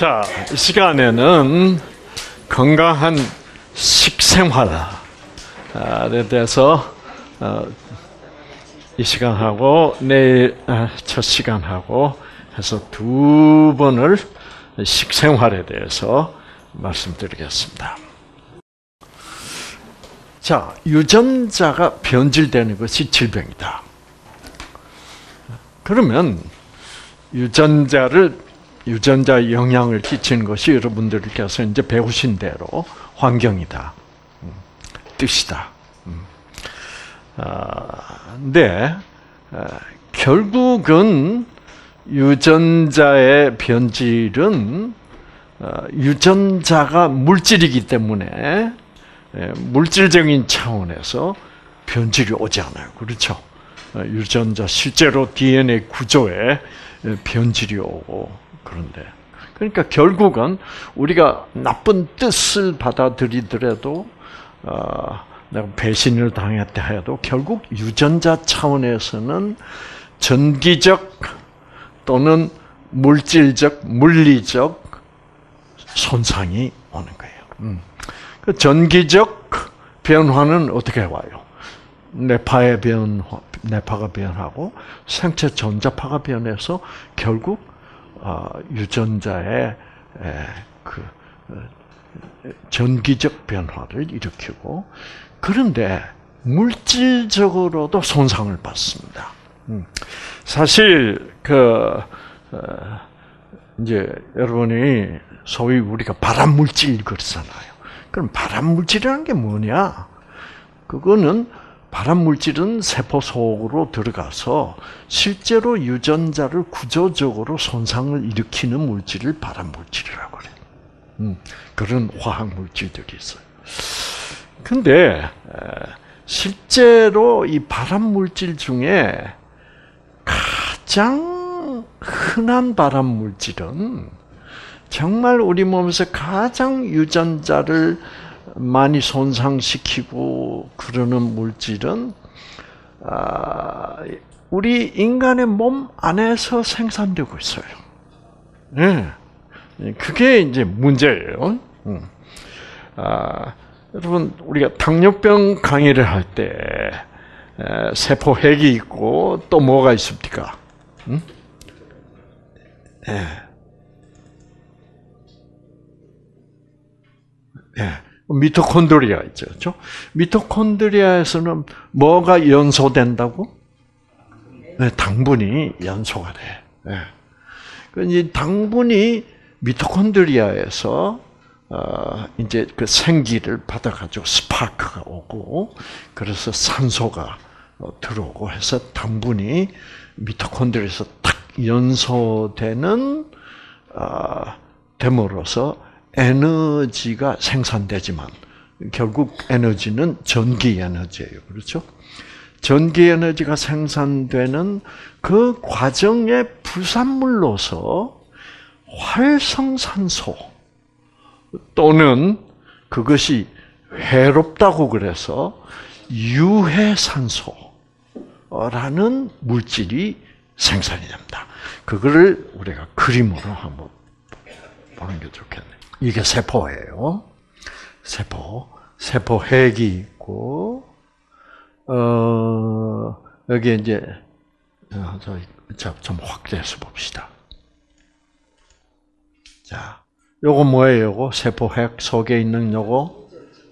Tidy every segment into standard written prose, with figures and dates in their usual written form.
자, 이 시간에는 건강한 식생활에 대해서 이 시간하고 내일 첫 시간하고 해서 두 번을 식생활에 대해서 말씀드리겠습니다. 자, 유전자가 변질되는 것이 질병이다. 그러면 유전자 영향을 끼치는 것이 여러분들께서 이제 배우신 대로 환경이다. 뜻이다. 근데 결국은 유전자의 변질은 유전자가 물질이기 때문에 물질적인 차원에서 변질이 오지 않아요. 그렇죠? 유전자 실제로 DNA 구조에 변질이 오고 그런데 그러니까 결국은 우리가 나쁜 뜻을 받아들이더라도 내가 배신을 당했다 해도 결국 유전자 차원에서는 전기적 또는 물질적, 물리적 손상이 오는 거예요. 그 전기적 변화는 어떻게 와요? 뇌파가 변하고 생체 전자파가 변해서 결국 유전자의 그 전기적 변화를 일으키고 그런데 물질적으로도 손상을 받습니다. 사실 이제 여러분이 소위 우리가 발암 물질 그러잖아요. 그럼 발암 물질이라는 게 뭐냐? 그거는 발암 물질은 세포 속으로 들어가서 실제로 유전자를 구조적으로 손상을 일으키는 물질을 발암 물질이라고 그래요. 그런 화학 물질들이 있어요. 근데 실제로 이 발암 물질 중에 가장 흔한 발암 물질은 정말 우리 몸에서 가장 유전자를 많이 손상시키고 그러는 물질은 우리 인간의 몸 안에서 생산되고 있어요. 네. 그게 이제 문제예요. 여러분 우리가 당뇨병 강의를 할 때 세포 핵이 있고 또 뭐가 있습니까? 네. 네. 미토콘드리아 있죠. 그렇죠? 미토콘드리아에서는 뭐가 연소된다고? 네, 당분이 연소가 돼. 네. 이 당분이 미토콘드리아에서 이제 그 생기를 받아가지고 스파크가 오고 그래서 산소가 들어오고 해서 당분이 미토콘드리아에서 딱 연소되는 됨으로써 에너지가 생산되지만 결국 에너지는 전기 에너지예요. 그렇죠? 전기 에너지가 생산되는 그 과정의 부산물로서 활성산소 또는 그것이 해롭다고 그래서 유해산소라는 물질이 생산이 됩니다. 그거를 우리가 그림으로 한번 보는 게 좋겠네요. 이게 세포예요. 세포 핵이 있고, 여기 이제, 좀 확대해서 봅시다. 자, 요거 뭐예요, 요거? 세포 핵 속에 있는 요거?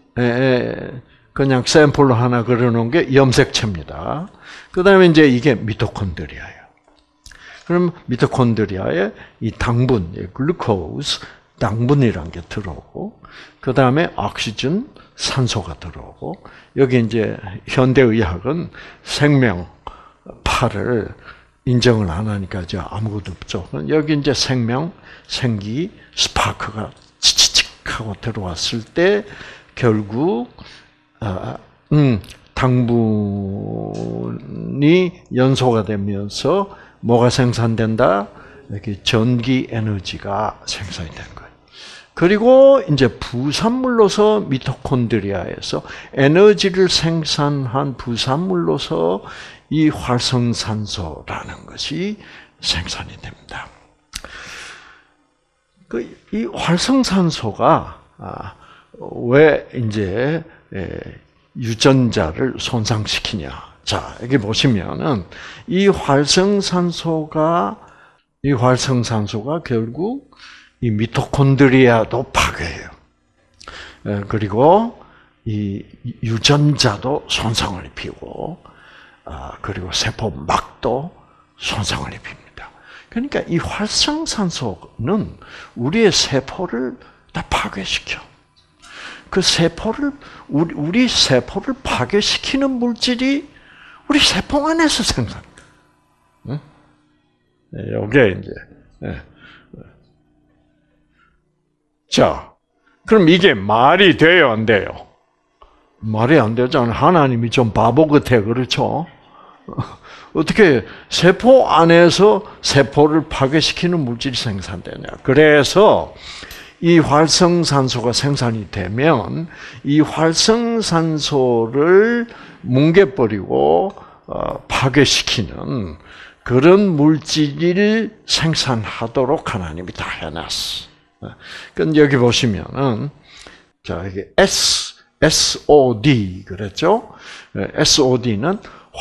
그냥 샘플로 하나 그려놓은 게 염색체입니다. 그 다음에 이제 이게 미토콘드리아예요. 그럼 미토콘드리아에 이 당분, 글루코스, 당분이라는 게 들어오고, 그 다음에 오xygen, 산소가 들어오고, 여기 이제 현대의학은 생명파를 인정을 안 하니까 이제 아무것도 없죠. 여기 이제 생기, 스파크가 치치칙 하고 들어왔을 때, 결국, 당분이 연소가 되면서 뭐가 생산된다? 여기 전기 에너지가 생산이 되는 거예요. 그리고 이제 부산물로서 미토콘드리아에서 에너지를 생산한 부산물로서 이 활성산소라는 것이 생산이 됩니다. 이 활성산소가 왜 이제 유전자를 손상시키냐? 자, 여기 보시면은 이 활성산소가 결국 이 미토콘드리아도 파괴해요. 그리고 이 유전자도 손상을 입히고, 그리고 세포막도 손상을 입힙니다. 그러니까 이 활성산소는 우리의 세포를 다 파괴시켜. 그 세포를 우리 세포를 파괴시키는 물질이 우리 세포 안에서 생산. 응? 이게 이제. 자, 그럼 이게 말이 돼요, 안 돼요? 말이 안 되잖아요. 하나님이 좀 바보 같아, 그렇죠? 어떻게 세포 안에서 세포를 파괴시키는 물질이 생산되냐? 그래서 이 활성산소가 생산이 되면 이 활성산소를 뭉개버리고 파괴시키는 그런 물질을 생산하도록 하나님이 다 해놨어. 그럼 여기 보시면은 자 이게 SOD 그랬죠? SOD는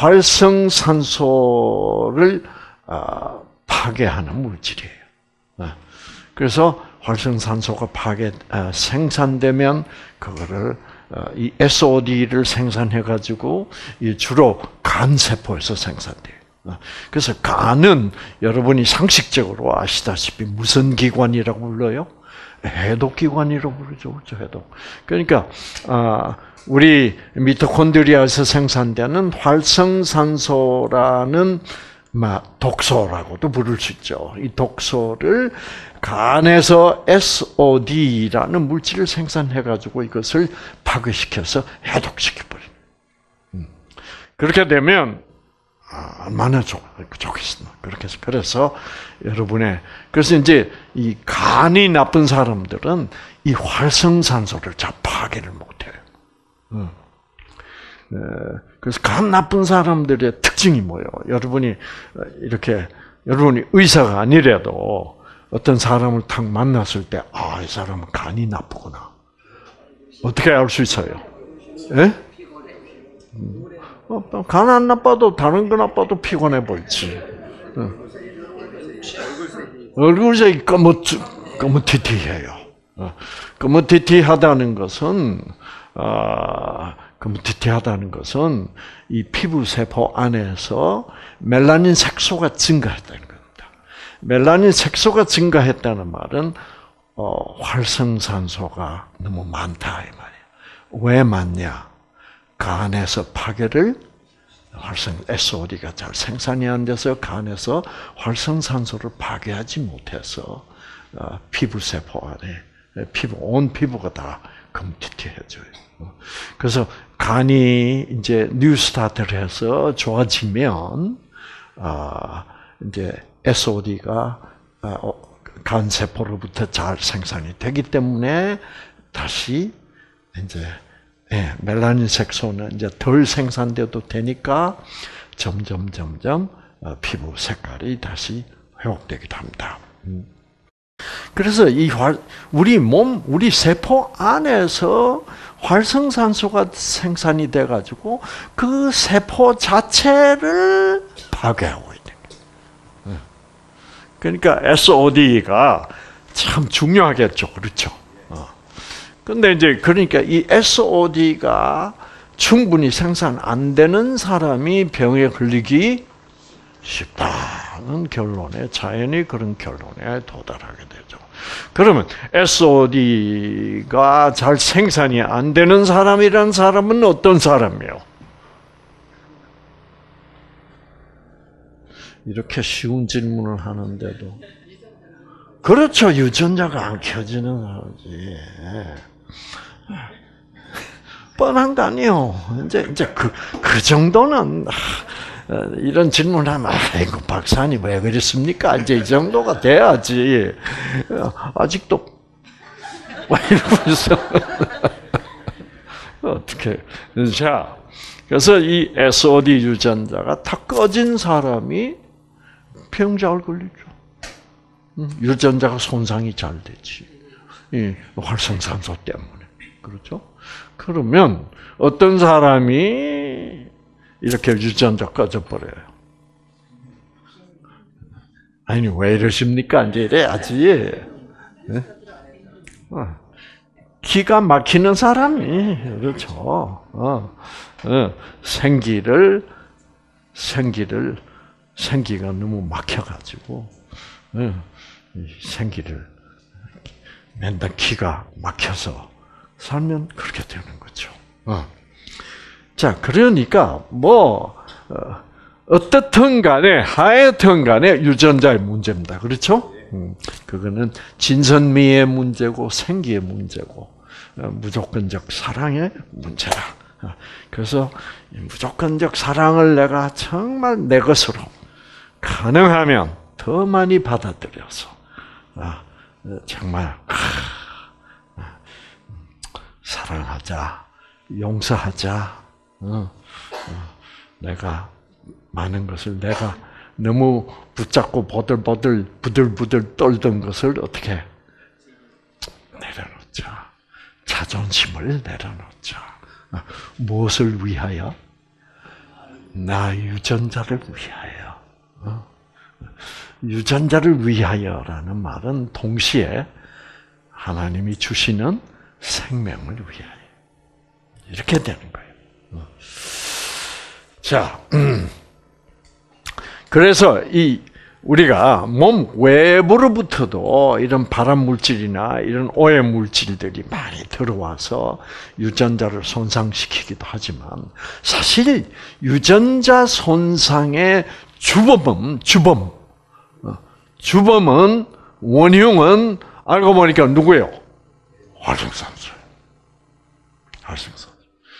활성산소를 파괴하는 물질이에요. 그래서 활성산소가 생산되면 그거를 이 SOD를 생산해 가지고 주로 간 세포에서 생산돼요. 그래서 간은 여러분이 상식적으로 아시다시피 무슨 기관이라고 불러요? 해독기관이라고 부르죠, 그렇죠? 해독. 그러니까 우리 미토콘드리아에서 생산되는 활성산소라는 독소라고도 부를 수 있죠. 이 독소를 간에서 SOD라는 물질을 생산해가지고 이것을 파괴시켜서 해독시켜버립니다. 그렇게 되면 얼마나 좋겠습니까? 그래서 여러분의 그래서 이제 이 간이 나쁜 사람들은 이 활성산소를 잘 파괴를 못해요. 그래서 간 나쁜 사람들의 특징이 뭐예요? 여러분이 의사가 아니라도 어떤 사람을 딱 만났을 때, 이 사람은 간이 나쁘구나. 어떻게 알 수 있어요? 예? 간 안 나빠도 다른 거 나빠도 피곤해 보이지. 얼굴색이 거뭇티티해요. 거뭇티티하다는 것은 이 피부 세포 안에서 멜라닌 색소가 증가했다는 겁니다. 멜라닌 색소가 증가했다는 말은 활성산소가 너무 많다 이 말이에요. 왜 많냐? 간에서 SOD가 잘 생산이 안 돼서 간에서 활성산소를 파괴하지 못해서 피부 세포 안에 온 피부가 다 검티티해져요. 그래서 간이 이제 뉴스타트를 해서 좋아지면 이제 SOD가 간 세포로부터 잘 생산이 되기 때문에 다시 이제 멜라닌 색소는 이제 덜 생산돼도 되니까 점점 피부 색깔이 다시 회복되기도 합니다. 그래서 우리 세포 안에서 활성산소가 생산이 돼가지고 그 세포 자체를 파괴하고 있는 거예요. 그러니까 SOD가 참 중요하겠죠, 그렇죠? 근데 이제 그러니까 이 SOD가 충분히 생산 안 되는 사람이 병에 걸리기 쉽다는 결론에 자연히 그런 결론에 도달하게 되죠. 그러면 SOD가 잘 생산이 안 되는 사람이란 사람은 어떤 사람이에요? 이렇게 쉬운 질문을 하는데도 그렇죠. 유전자가 안 켜지는 사람이지. 뻔한 거 아니에요. 이제 그 정도는 이런 질문을 하면 아이고 박사님 왜 그랬습니까? 이제 이 정도가 돼야지. 아직도 이러면서 어떻게? 자, 그래서 이 SOD 유전자가 다 꺼진 사람이 병 잘 걸리죠. 유전자가 손상이 잘 되지. 이 활성산소 때문에. 그렇죠? 그러면 어떤 사람이 이렇게 유전자 꺼져버려요? 아니, 왜 이러십니까? 이제 이래야지. 네? 기가 막히는 사람이, 그렇죠. 생기가 너무 막혀가지고, 생기를 맨날 기가 막혀서 살면 그렇게 되는 거죠. 자, 그러니까, 어떻든 간에, 하여튼 간에 유전자의 문제입니다. 그렇죠? 그거는 진선미의 문제고, 생기의 문제고, 무조건적 사랑의 문제라. 그래서 무조건적 사랑을 내가 정말 내 것으로 가능하면 더 많이 받아들여서 정말 사랑하자, 용서하자. 내가 많은 것을 내가 너무 붙잡고 부들부들 떨던 것을 어떻게 내려놓자. 자존심을 내려놓자. 무엇을 위하여? 나 유전자를 위하여. 유전자를 위하여라는 말은 동시에 하나님이 주시는 생명을 위하여. 이렇게 되는 거예요. 자, 그래서 우리가 몸 외부로부터도 이런 발암 물질이나 이런 오해 물질들이 많이 들어와서 유전자를 손상시키기도 하지만 사실 유전자 손상의 주범은 원흉은 알고 보니까 누구예요? 활성산소예요. 활성산소.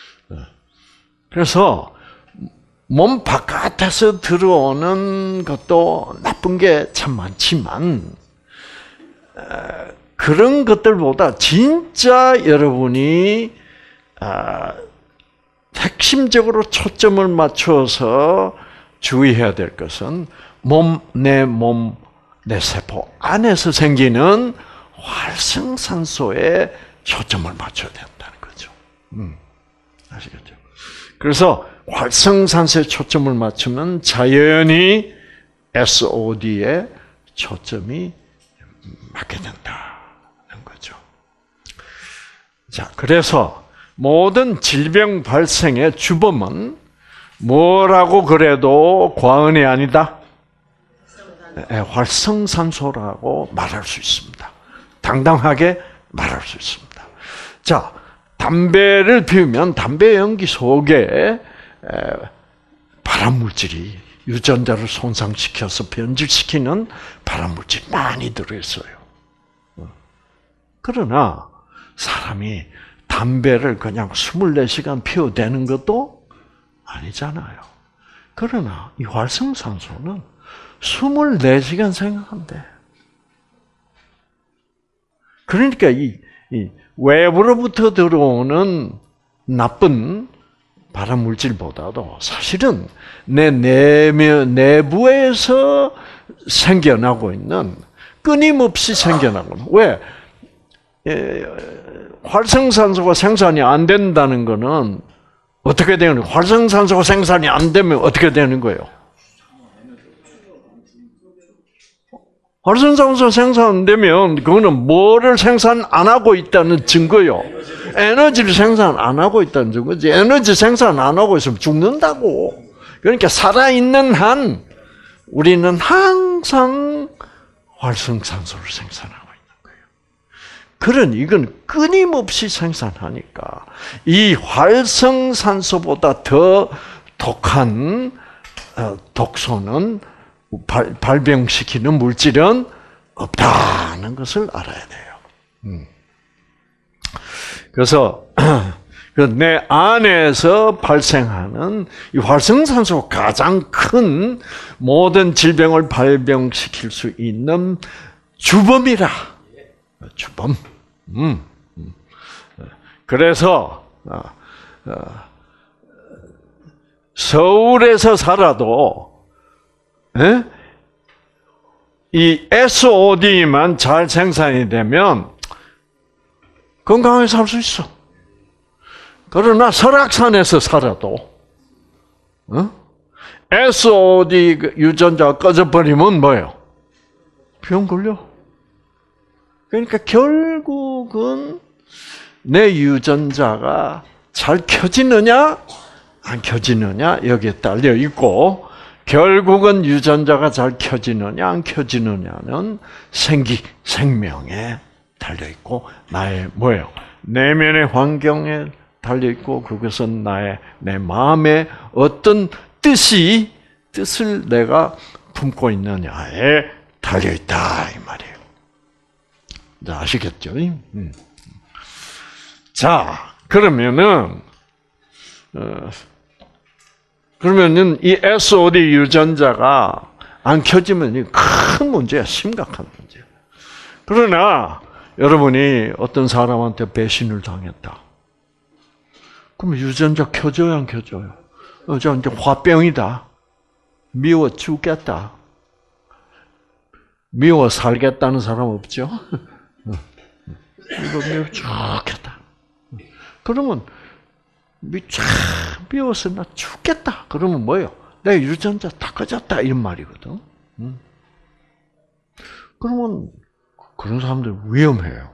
그래서 몸 바깥에서 들어오는 것도 나쁜 게 참 많지만 그런 것들보다 진짜 여러분이 핵심적으로 초점을 맞춰서 주의해야 될 것은 내 세포 안에서 생기는 활성산소에 초점을 맞춰야 된다는 거죠. 아시겠죠? 그래서 활성산소에 초점을 맞추면 자연히 SOD에 초점이 맞게 된다는 거죠. 자, 그래서 모든 질병 발생의 주범은 뭐라고 그래도 과언이 아니다? 활성산소라고 말할 수 있습니다. 당당하게 말할 수 있습니다. 자, 담배를 피우면 담배 연기 속에 발암물질이 유전자를 손상시켜서 변질시키는 발암물질이 많이 들어있어요. 그러나 사람이 담배를 그냥 24시간 피워대는 것도 아니잖아요. 그러나 이 활성산소는 24시간 생각한대. 그러니까 이 외부로부터 들어오는 나쁜 발암 물질보다도 사실은 내 내부에서 생겨나고 있는 끊임없이 생겨나고 왜 활성산소가 생산이 안 된다는 것은 어떻게 되는 거예요? 활성산소가 생산이 안 되면 어떻게 되는 거예요? 활성산소 생산 안 되면 그거는 뭐를 생산 안 하고 있다는 증거요. 에너지를 생산 안 하고 있다는 증거지. 에너지 생산 안 하고 있으면 죽는다고. 그러니까 살아있는 한 우리는 항상 활성산소를 생산하고 있는 거예요. 그러니 이건 끊임없이 생산하니까 이 활성산소보다 더 독한 독소는 발병시키는 물질은 없다는 것을 알아야 돼요. 그래서 내 안에서 발생하는 이 활성산소가 가장 큰 모든 질병을 발병시킬 수 있는 주범이라. 주범. 그래서 서울에서 살아도 이 SOD만 잘 생산이 되면 건강하게 살 수 있어. 그러나 설악산에서 살아도 SOD 유전자가 꺼져버리면 뭐예요? 병 걸려. 그러니까 결국은 내 유전자가 잘 켜지느냐 안 켜지느냐 여기에 딸려 있고, 결국은 유전자가 잘 켜지느냐 안 켜지느냐는 생명에 달려 있고, 나의 뭐예요? 내면의 환경에 달려 있고, 그것은 내 마음에 어떤 뜻을 내가 품고 있느냐에 달려 있다 이 말이에요. 아시겠죠? 자, 그러면은 이 SOD 유전자가 안 켜지면 큰 문제야, 심각한 문제야. 그러나 여러분이 어떤 사람한테 배신을 당했다. 그럼 유전자 켜져요, 안 켜져요? 저 이제 화병이다. 미워 죽겠다. 미워 살겠다는 사람 없죠? 이거 미워 죽겠다. 그러면 미워서 나 죽겠다. 그러면 뭐예요? 내 유전자 다 꺼졌다 이런 말이거든. 그러면 그런 사람들 위험해요.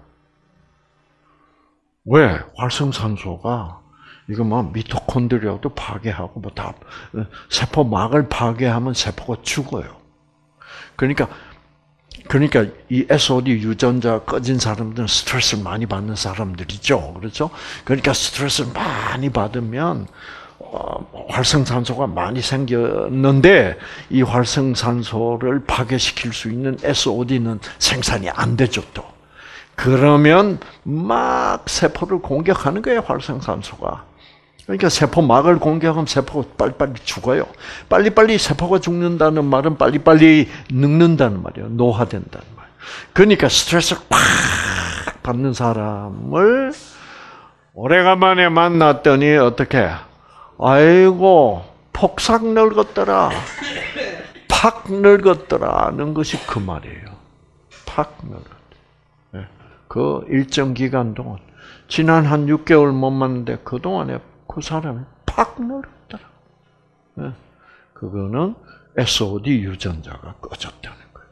왜? 활성산소가 이거 뭐 미토콘드리아도 파괴하고 뭐 다 세포막을 파괴하면 세포가 죽어요. 그러니까 이 SOD 유전자 꺼진 사람들은 스트레스를 많이 받는 사람들이죠. 그렇죠? 그러니까 스트레스를 많이 받으면 활성산소가 많이 생겼는데 이 활성산소를 파괴시킬 수 있는 SOD는 생산이 안 되죠, 또. 그러면 막 세포를 공격하는 거예요, 활성산소가. 그러니까 세포막을 공격하면 세포가 빨리빨리 죽어요. 빨리빨리 세포가 죽는다는 말은 빨리빨리 늙는다는 말이에요. 노화된다는 말이에요. 그러니까 스트레스를 팍 받는 사람을 오래간만에 만났더니 어떻게? 아이고 폭삭 늙었더라. 팍 늙었더라는 것이 그 말이에요. 팍 늙었다. 그 일정 기간 동안 지난 한 6개월 못 만났는데 그동안에 그 사람이 팍 늙었더라. 그거는 SOD 유전자가 꺼졌다는 거예요.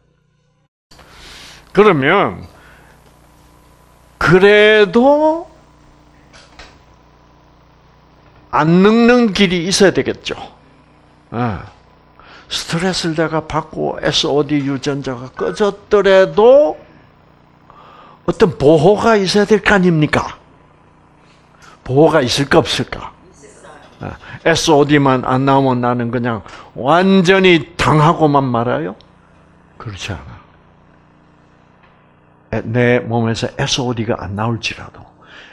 그러면 그래도 안 늙는 길이 있어야 되겠죠. 스트레스를 내가 받고 SOD 유전자가 꺼졌더라도 어떤 보호가 있어야 될 거 아닙니까? 보호가 있을까 없을까? SOD만 안 나오면 나는 그냥 완전히 당하고만 말아요? 그렇지 않아. 내 몸에서 SOD가 안 나올지라도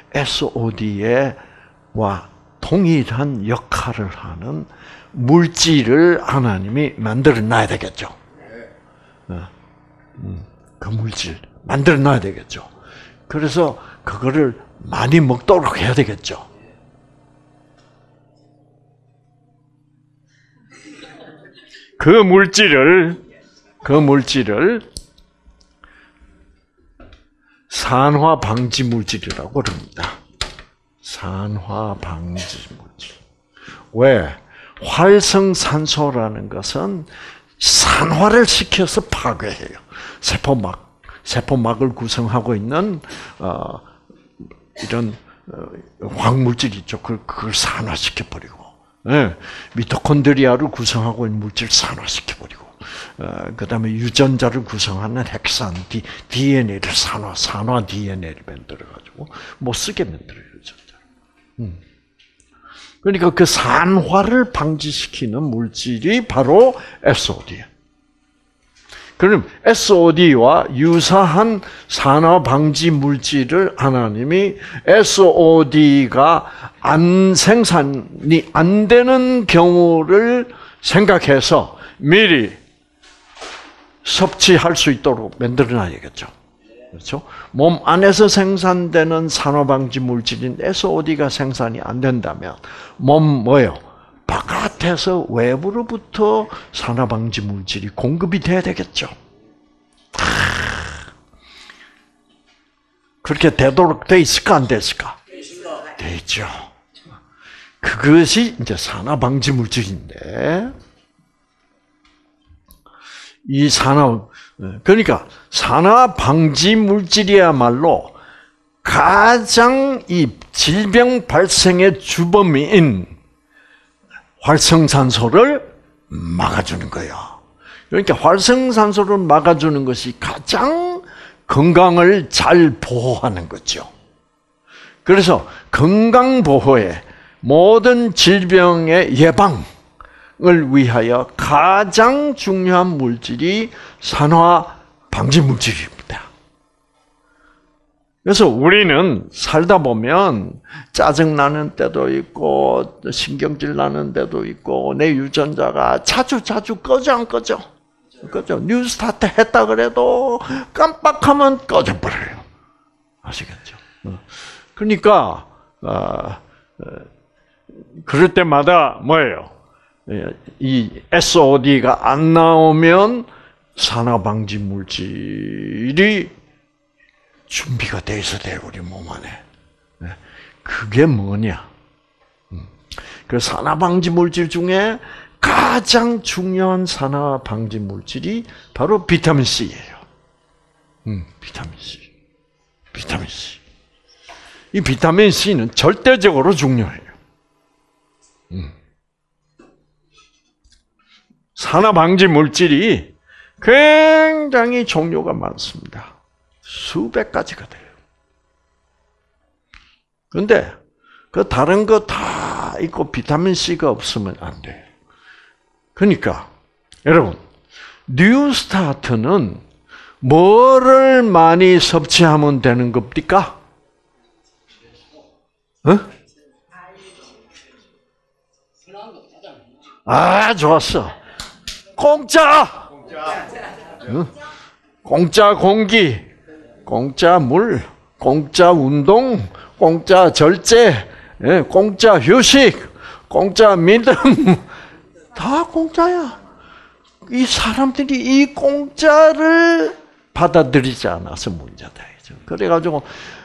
SOD와 동일한 역할을 하는 물질을 하나님이 만들어 놔야 되겠죠. 그 물질 만들어 놔야 되겠죠. 그래서 그거를 많이 먹도록 해야 되겠죠. 그 물질을 산화 방지 물질이라고 그럽니다. 산화 방지 물질. 왜? 활성산소라는 것은 산화를 시켜서 파괴해요. 세포막을 구성하고 있는 이런 황물질 있죠. 그걸 산화시켜버리고, 미토콘드리아를 구성하고 있는 물질을 산화시켜버리고, 그 다음에 유전자를 구성하는 핵산, DNA를 산화 DNA를 만들어가지고 못 쓰게 만들어요, 유전자를. 그러니까 그 산화를 방지시키는 물질이 바로 SOD예요. 그럼 SOD와 유사한 산화 방지 물질을 하나님이 SOD가 생산이 안 되는 경우를 생각해서 미리 섭취할 수 있도록 만들어놔야겠죠. 그렇죠? 몸 안에서 생산되는 산화 방지 물질인 SOD가 생산이 안 된다면 뭐예요? 바깥에서 외부로부터 산화 방지 물질이 공급이 돼야 되겠죠. 그렇게 되도록 돼 있을까 안 됐을까? 돼 있죠. 그것이 이제 산화 방지 물질인데 이 그러니까 산화 방지 물질이야말로 가장 이 질병 발생의 주범인 활성산소를 막아주는 거예요. 그러니까 활성산소를 막아주는 것이 가장 건강을 잘 보호하는 거죠. 그래서 건강보호에 모든 질병의 예방을 위하여 가장 중요한 물질이 산화 방지 물질입니다. 그래서 우리는 살다 보면 짜증 나는 때도 있고 신경질 나는 때도 있고 내 유전자가 자주 꺼져 안 꺼져? 꺼져. 뉴스타트 했다 그래도 깜빡하면 꺼져버려요. 아시겠죠? 그러니까 그럴 때마다 뭐예요? 이 SOD가 안 나오면 산화 방지 물질이 준비가 돼 있어야 돼요, 우리 몸 안에. 그게 뭐냐? 그 산화 방지 물질 중에 가장 중요한 산화 방지 물질이 바로 비타민 C예요. 비타민 C. 비타민 C. 이 비타민 C는 절대적으로 중요해요. 산화 방지 물질이 굉장히 종류가 많습니다. 수백 가지가 돼요. 그런데 그 다른 거 다 있고 비타민 C가 없으면 안 돼요. 그러니까 여러분 뉴스타트는 뭐를 많이 섭취하면 되는 겁니까? 좋았어. 공짜! 공짜 공기, 공짜 물, 공짜 운동, 공짜 절제, 공짜 휴식, 공짜 믿음, 다 공짜야. 이 사람들이 이 공짜를 받아들이지 않아서 문제다. 그래가지고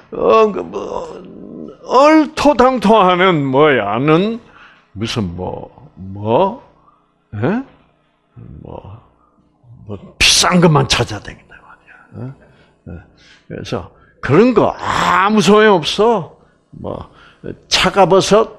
얼토당토하는 뭐야는 무슨 비싼 것만 찾아다닌다 말이야. 그래서 그런 거 아무 소용 없어. 차가버섯,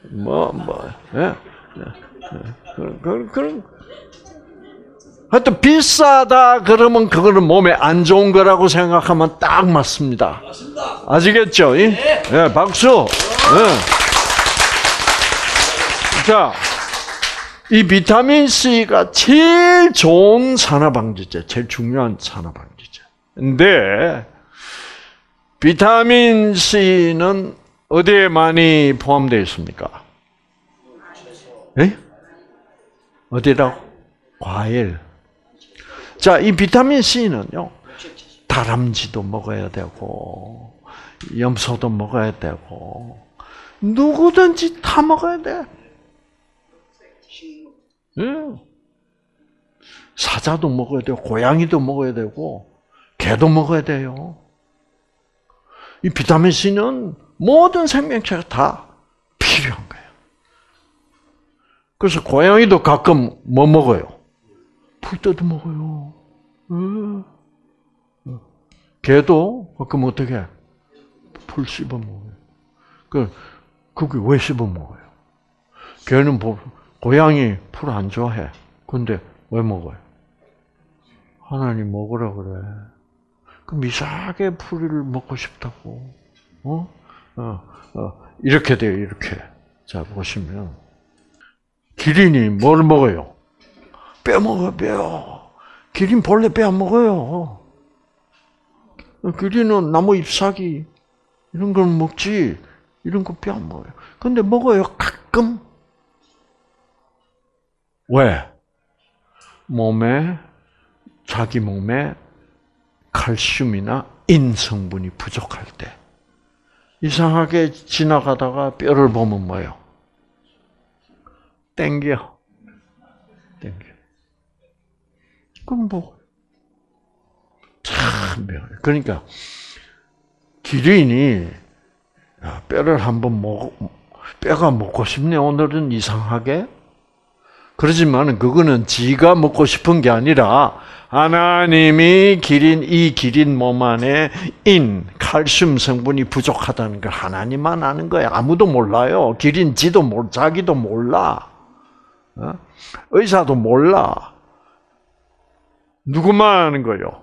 그런. 하여튼 비싸다 그러면 그거는 몸에 안 좋은 거라고 생각하면 딱 맞습니다. 맞습니다. 아시겠죠? 네. 네, 박수. 네. 자, 이 비타민 C가 제일 좋은 산화방지제, 제일 중요한 산화방지제. 근데 비타민 C는 어디에 많이 포함되어 있습니까? 네? 어디라고? 과일. 자, 이 비타민 C는요, 다람쥐도 먹어야 되고, 염소도 먹어야 되고, 누구든지 다 먹어야 돼. 사자도 먹어야 되고, 고양이도 먹어야 되고, 개도 먹어야 돼요. 이 비타민 C는 모든 생명체가 다 필요한 거예요. 그래서 고양이도 가끔 뭐 먹어요? 풀떼도 먹어요. 개도 가끔 어떻게 해? 풀 씹어 먹어요. 그게 왜 씹어 먹어요? 개는 고양이 풀 안 좋아해. 근데 왜 먹어요? 하나님 먹으라 그래. 그럼 이상하게 풀을 먹고 싶다고. 이렇게 돼요, 이렇게. 자, 보시면. 기린이 뭘 먹어요? 뼈 먹어요, 뼈. 기린 본래 뼈 안 먹어요. 기린은 나무 잎사귀, 이런 걸 먹지, 이런 거 뼈 안 먹어요. 근데 먹어요, 가끔. 왜? 자기 몸에 칼슘이나 인 성분이 부족할 때, 이상하게 지나가다가 뼈를 보면 뭐예요? 땡겨. 그럼 참, 그러니까, 기린이 뼈를 한번 뼈가 먹고 싶네. 오늘은 이상하게. 그러지만 그거는 지가 먹고 싶은 게 아니라 하나님이 이 기린 몸 안에 칼슘 성분이 부족하다는 걸 하나님만 아는 거예요. 아무도 몰라요. 기린 자기도 몰라. 의사도 몰라. 누구만 아는 거예요?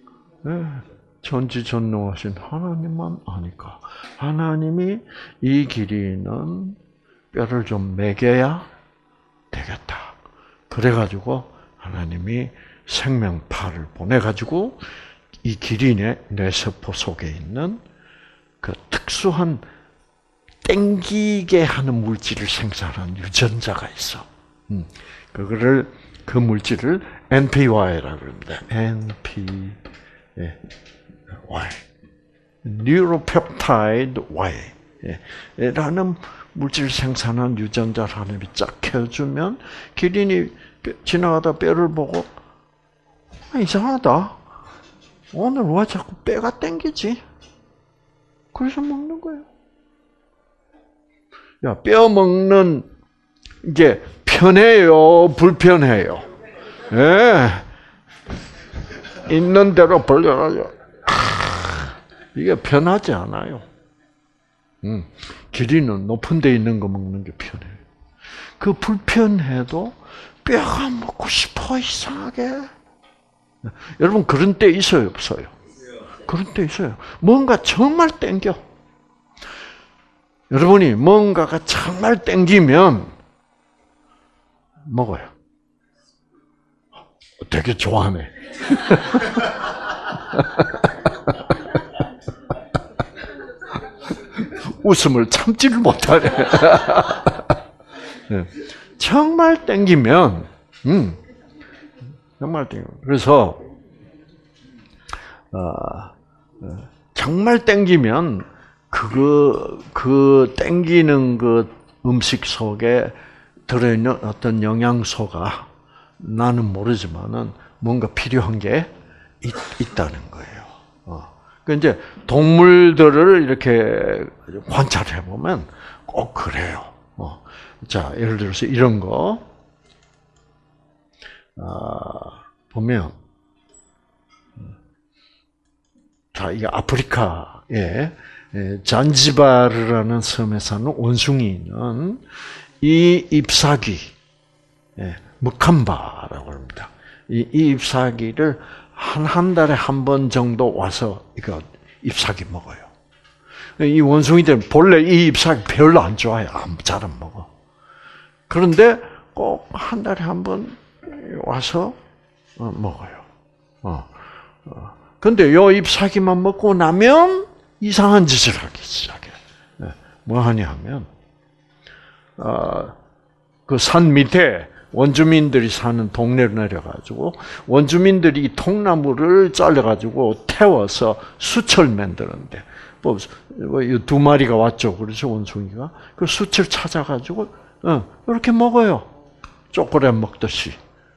전지전능하신 하나님만 아니까. 하나님이 이 기린은 뼈를 좀 먹여야 되겠다. 그래가지고 하나님이 생명파를 보내가지고 이 기린의 뇌세포 속에 있는 그 특수한 땡기게 하는 물질을 생산하는 유전자가 있어. 그 물질을 NPY라고 합니다. NPY. Neuropeptide Y라는 물질 생산한 유전자를 하나님이 쫙 켜주면 기린이 지나가다 뼈를 보고 이상하다. 오늘 왜 자꾸 뼈가 땡기지? 그래서 먹는 거예요. 뼈 먹는 게 편해요, 불편해요? 예. 있는 대로 벌려가지고 이게 편하지 않아요. 기린은 높은 데 있는 거 먹는 게 편해요. 그 불편해도 뼈가 먹고 싶어, 이상하게. 여러분 그런 때 있어요, 없어요? 그런 때 있어요. 뭔가 정말 땡겨. 여러분이 뭔가가 정말 땡기면 먹어요. 되게 좋아하네. 웃음을 참지를 못하네. 정말 땡기면, 정말 땡겨. 그래서 정말 땡기면 그 땡기는 그 음식 속에 들어있는 어떤 영양소가 나는 모르지만은 뭔가 필요한 게 있다는 거예요. 그 이제 동물들을 이렇게 관찰해 보면 꼭 그래요. 자, 예를 들어서 이런 거 보면, 자, 이게 아프리카의 잔지바르라는 섬에 사는 원숭이는 이 잎사귀, 무캄바라고 합니다. 이 잎사귀를 한 달에 한 번 정도 와서 이거 잎사귀 먹어요. 이 원숭이들은 본래 이 잎사귀 별로 안 좋아해요. 잘 안 먹어. 그런데 꼭 한 달에 한 번 와서 먹어요. 근데 요 잎사귀만 먹고 나면 이상한 짓을 하기 시작해. 뭐 하냐 하면, 그 산 밑에 원주민들이 사는 동네로 내려가지고 원주민들이 이 통나무를 잘라가지고 태워서 수철 만드는데 뭐 두 마리가 왔죠. 그렇죠, 원숭이가. 그 수철 찾아가지고 이렇게 먹어요. 초콜릿 먹듯이.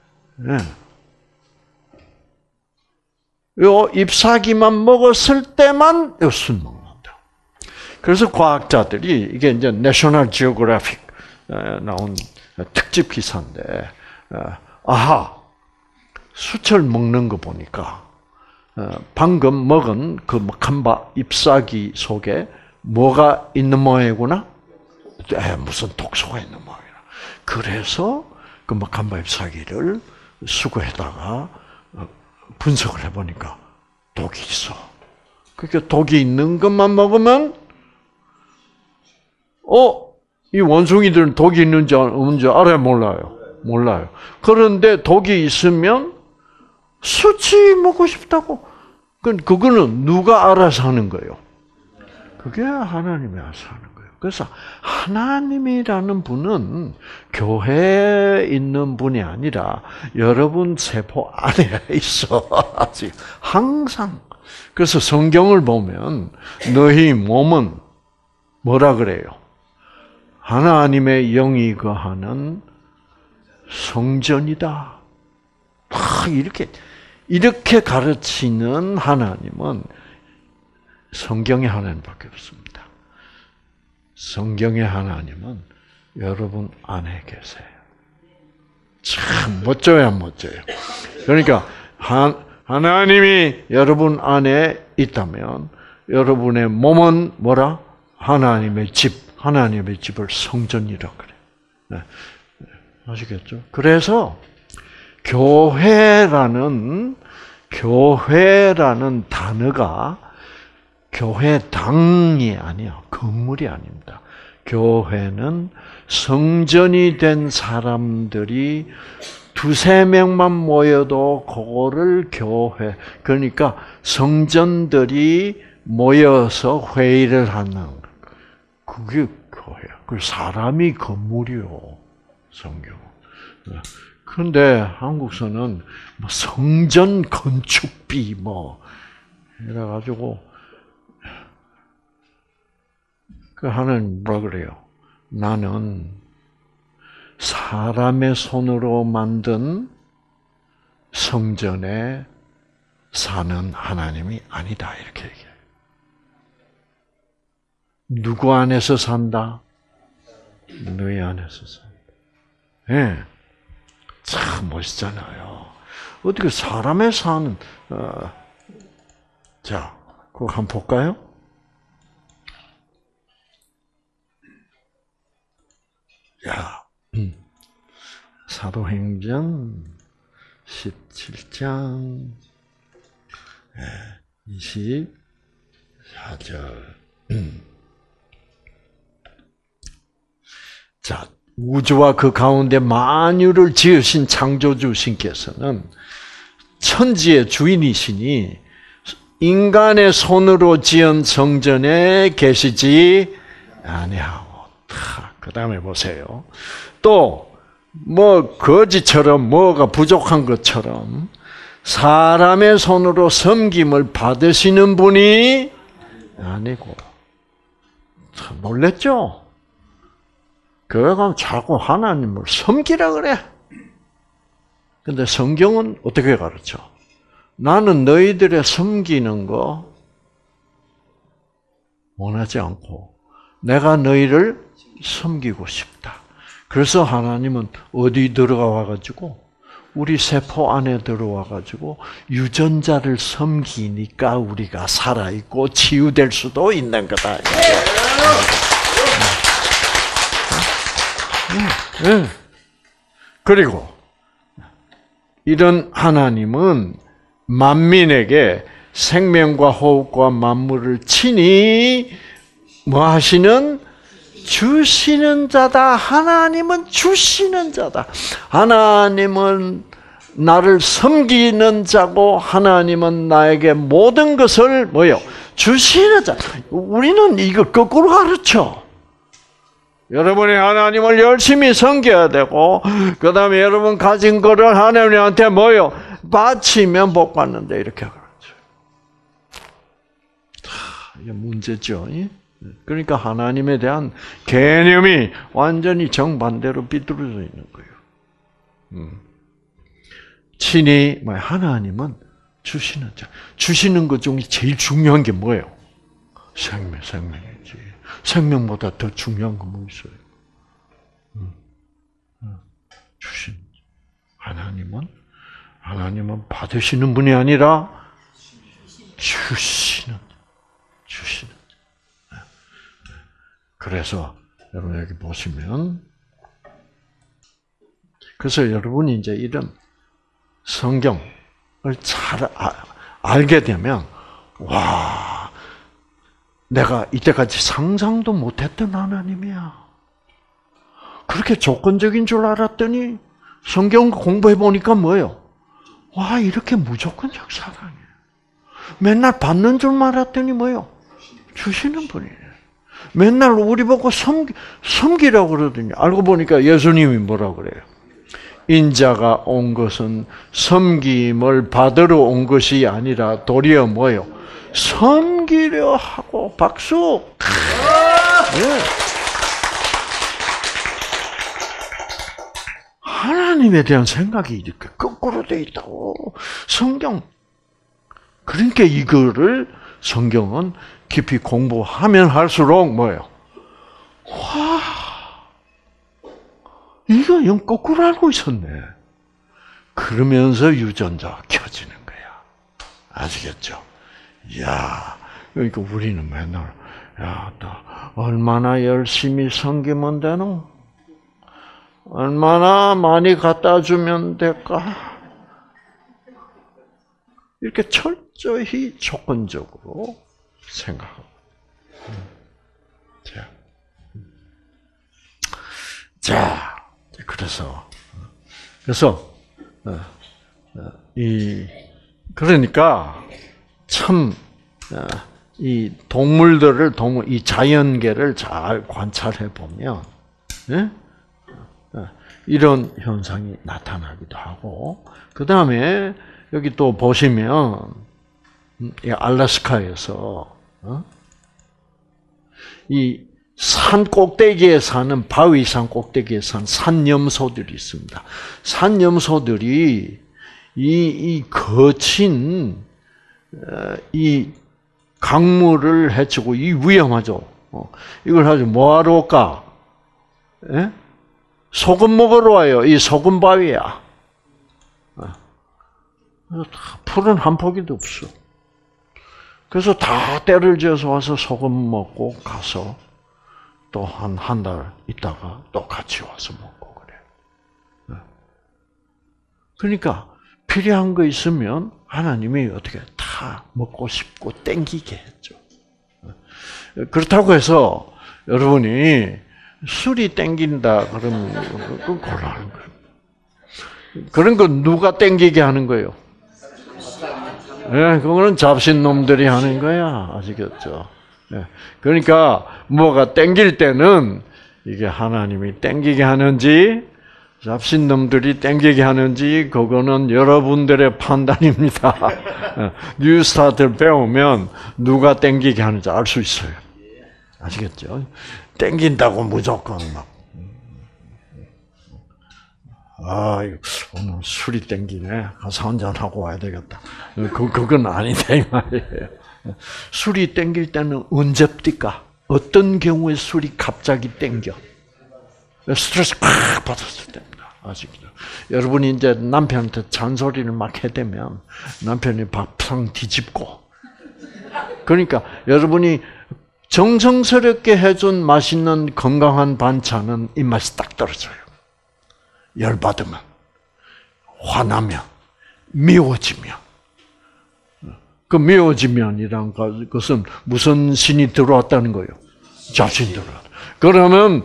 요 잎사귀만 먹었을 때만 요 술 먹는다. 그래서 과학자들이 이게 이제 내셔널 지오그래픽 나온 특집 기사인데, 수철 먹는 거 보니까 방금 먹은 그 무캄바 잎사귀 속에 뭐가 있는 모양이구나? 무슨 독소가 있는 모양이라. 그래서 그 무캄바 잎사귀를 수거해다가 분석을 해보니까 독이 있어. 그러니까 독이 있는 것만 먹으면, 이 원숭이들은 독이 있는지 없는지 알아요, 몰라요? 몰라요. 그런데 독이 있으면 수치 먹고 싶다고. 그거는 누가 알아서 하는 거예요? 그게 하나님이 알아서 하는 거예요. 그래서 하나님이라는 분은 교회에 있는 분이 아니라 여러분 세포 안에 있어. 아직 항상. 그래서 성경을 보면 너희 몸은 뭐라 그래요? 하나님의 영이 거하는 성전이다. 이렇게 가르치는 하나님은 성경의 하나님밖에 없습니다. 성경의 하나님은 여러분 안에 계세요. 참 멋져요, 멋져요. 그러니까 하나님이 여러분 안에 있다면 여러분의 몸은 뭐라? 하나님의 집, 하나님의 집을 성전이라고 그래요. 네. 아시겠죠? 그래서 교회라는 단어가 교회당이 아니야. 건물이 아닙니다. 교회는 성전이 된 사람들이 2-3명만 모여도 그거를 교회, 그러니까 성전들이 모여서 회의를 하는, 그게 교회야. 그 사람이 건물이요, 성경. 그런데 한국서는 성전 건축비 이래가지고 그 하나님 뭐라 그래요? 나는 사람의 손으로 만든 성전에 사는 하나님이 아니다, 이렇게 얘기해요. 누구 안에서 산다? 너희 안에서 산다. 예. 네. 참 멋있잖아요. 어떻게 사람의 사는, 자, 그거 한번 볼까요? 야, 사도행전 17장 24절. 자, 우주와 그 가운데 만유를 지으신 창조주신께서는 천지의 주인이시니 인간의 손으로 지은 성전에 계시지 아니하고. 그 다음에 보세요. 또 거지처럼 뭐가 부족한 것처럼 사람의 손으로 섬김을 받으시는 분이 아니고. 참 놀랬죠? 교회 가면 자꾸 하나님을 섬기라 그래. 근데 성경은 어떻게 가르쳐? 나는 너희들의 섬기는 거 원하지 않고 내가 너희를 섬기고 싶다. 그래서 하나님은 어디 들어가 와가지고 우리 세포 안에 들어와 가지고 유전자를 섬기니까 우리가 살아 있고 치유될 수도 있는 거다. 그리고 이런 하나님은 만민에게 생명과 호흡과 만물을 친히 뭐 하시는? 주시는 자다. 하나님은 주시는 자다. 하나님은 나를 섬기는 자고 하나님은 나에게 모든 것을 뭐요? 주시는 자. 우리는 이거 거꾸로 가르쳐. 여러분이 하나님을 열심히 섬겨야 되고 그 다음에 여러분 가진 거를 하나님한테 뭐요? 바치면 복 받는데 이렇게 그러죠. 이게 문제죠. 그러니까 하나님에 대한 개념이 완전히 정반대로 비뚤어져 있는 거예요. 친히 하나님은 주시는 자. 주시는 것 중에 제일 중요한 게 뭐예요? 생명이지. 생명보다 더 중요한 거 뭐 있어요? 주신 하나님은 받으시는 분이 아니라 주시는. 그래서 여러분 여기 보시면, 그래서 여러분이 이제 이런 성경을 잘 알게 되면, 와, 내가 이때까지 상상도 못했던 하나님이야. 그렇게 조건적인 줄 알았더니 성경 공부해 보니까 뭐예요? 와, 이렇게 무조건적 사랑이에요. 맨날 받는 줄 알았더니 뭐예요? 주시는 분이에요. 맨날 우리 보고 섬기라고 그러더니 알고 보니까 예수님이 뭐라고 그래요? 인자가 온 것은 섬김을 받으러 온 것이 아니라 도리어 뭐예요? 섬기려 하고. 박수. 네. 하나님에 대한 생각이 이렇게 거꾸로 돼 있다고. 성경. 그러니까 이거를 성경은 깊이 공부하면 할수록 뭐예요? 와, 이거 영 거꾸로 알고 있었네. 그러면서 유전자가 켜지는 거야. 아시겠죠? 이야, 그러니까 우리는 맨날, 야, 나 얼마나 열심히 섬기면 되노? 얼마나 많이 갖다 주면 될까? 이렇게 철저히 조건적으로 생각하고. 자, 그래서 그러니까 참 이 동물들을 이 자연계를 잘 관찰해 보면 이런 현상이 나타나기도 하고, 그 다음에 여기 또 보시면 이 알래스카에서 이 산 꼭대기에 사는 바위 산 꼭대기에 사는 산염소들이 있습니다. 산염소들이 이 거친 이 강물을 헤치고 이 위험하죠. 이걸 가지고 뭐하러 올까? 예? 소금 먹으러 와요. 이 소금 바위야. 풀은 한 포기도 없어. 그래서 다 때를 지어서 와서 소금 먹고 가서 또 한 달 있다가 또 같이 와서 먹고 그래. 그러니까 필요한 거 있으면 하나님이 어떻게 다 먹고 싶고 땡기게 했죠. 그렇다고 해서 여러분이 술이 땡긴다 그러면 그건 곤란한 거예요. 그런 건 누가 땡기게 하는 거예요? 네, 그거는 잡신놈들이 하는 거야. 아시겠죠? 네. 그러니까 뭐가 땡길 때는 이게 하나님이 땡기게 하는지 잡신놈들이 땡기게 하는지 그거는 여러분들의 판단입니다. 뉴스타트를 배우면 누가 땡기게 하는지 알 수 있어요. 아시겠죠? 땡긴다고 무조건 막 오늘 술이 땡기네. 가서 한잔하고 와야 되겠다. 그건 아니다, 이 말이에요. 술이 땡길 때는 언제입니까? 어떤 경우에 술이 갑자기 땡겨? 스트레스 팍 받았을 때입니다. 아시겠죠? 여러분이 이제 남편한테 잔소리를 막 해대면 남편이 밥상 뒤집고. 그러니까 여러분이 정성스럽게 해준 맛있는 건강한 반찬은 입맛이 딱 떨어져요. 열받으면, 화나면, 미워지면. 그 미워지면이란 것은 무슨 신이 들어왔다는 거예요? 잡신이 들어왔다. 그러면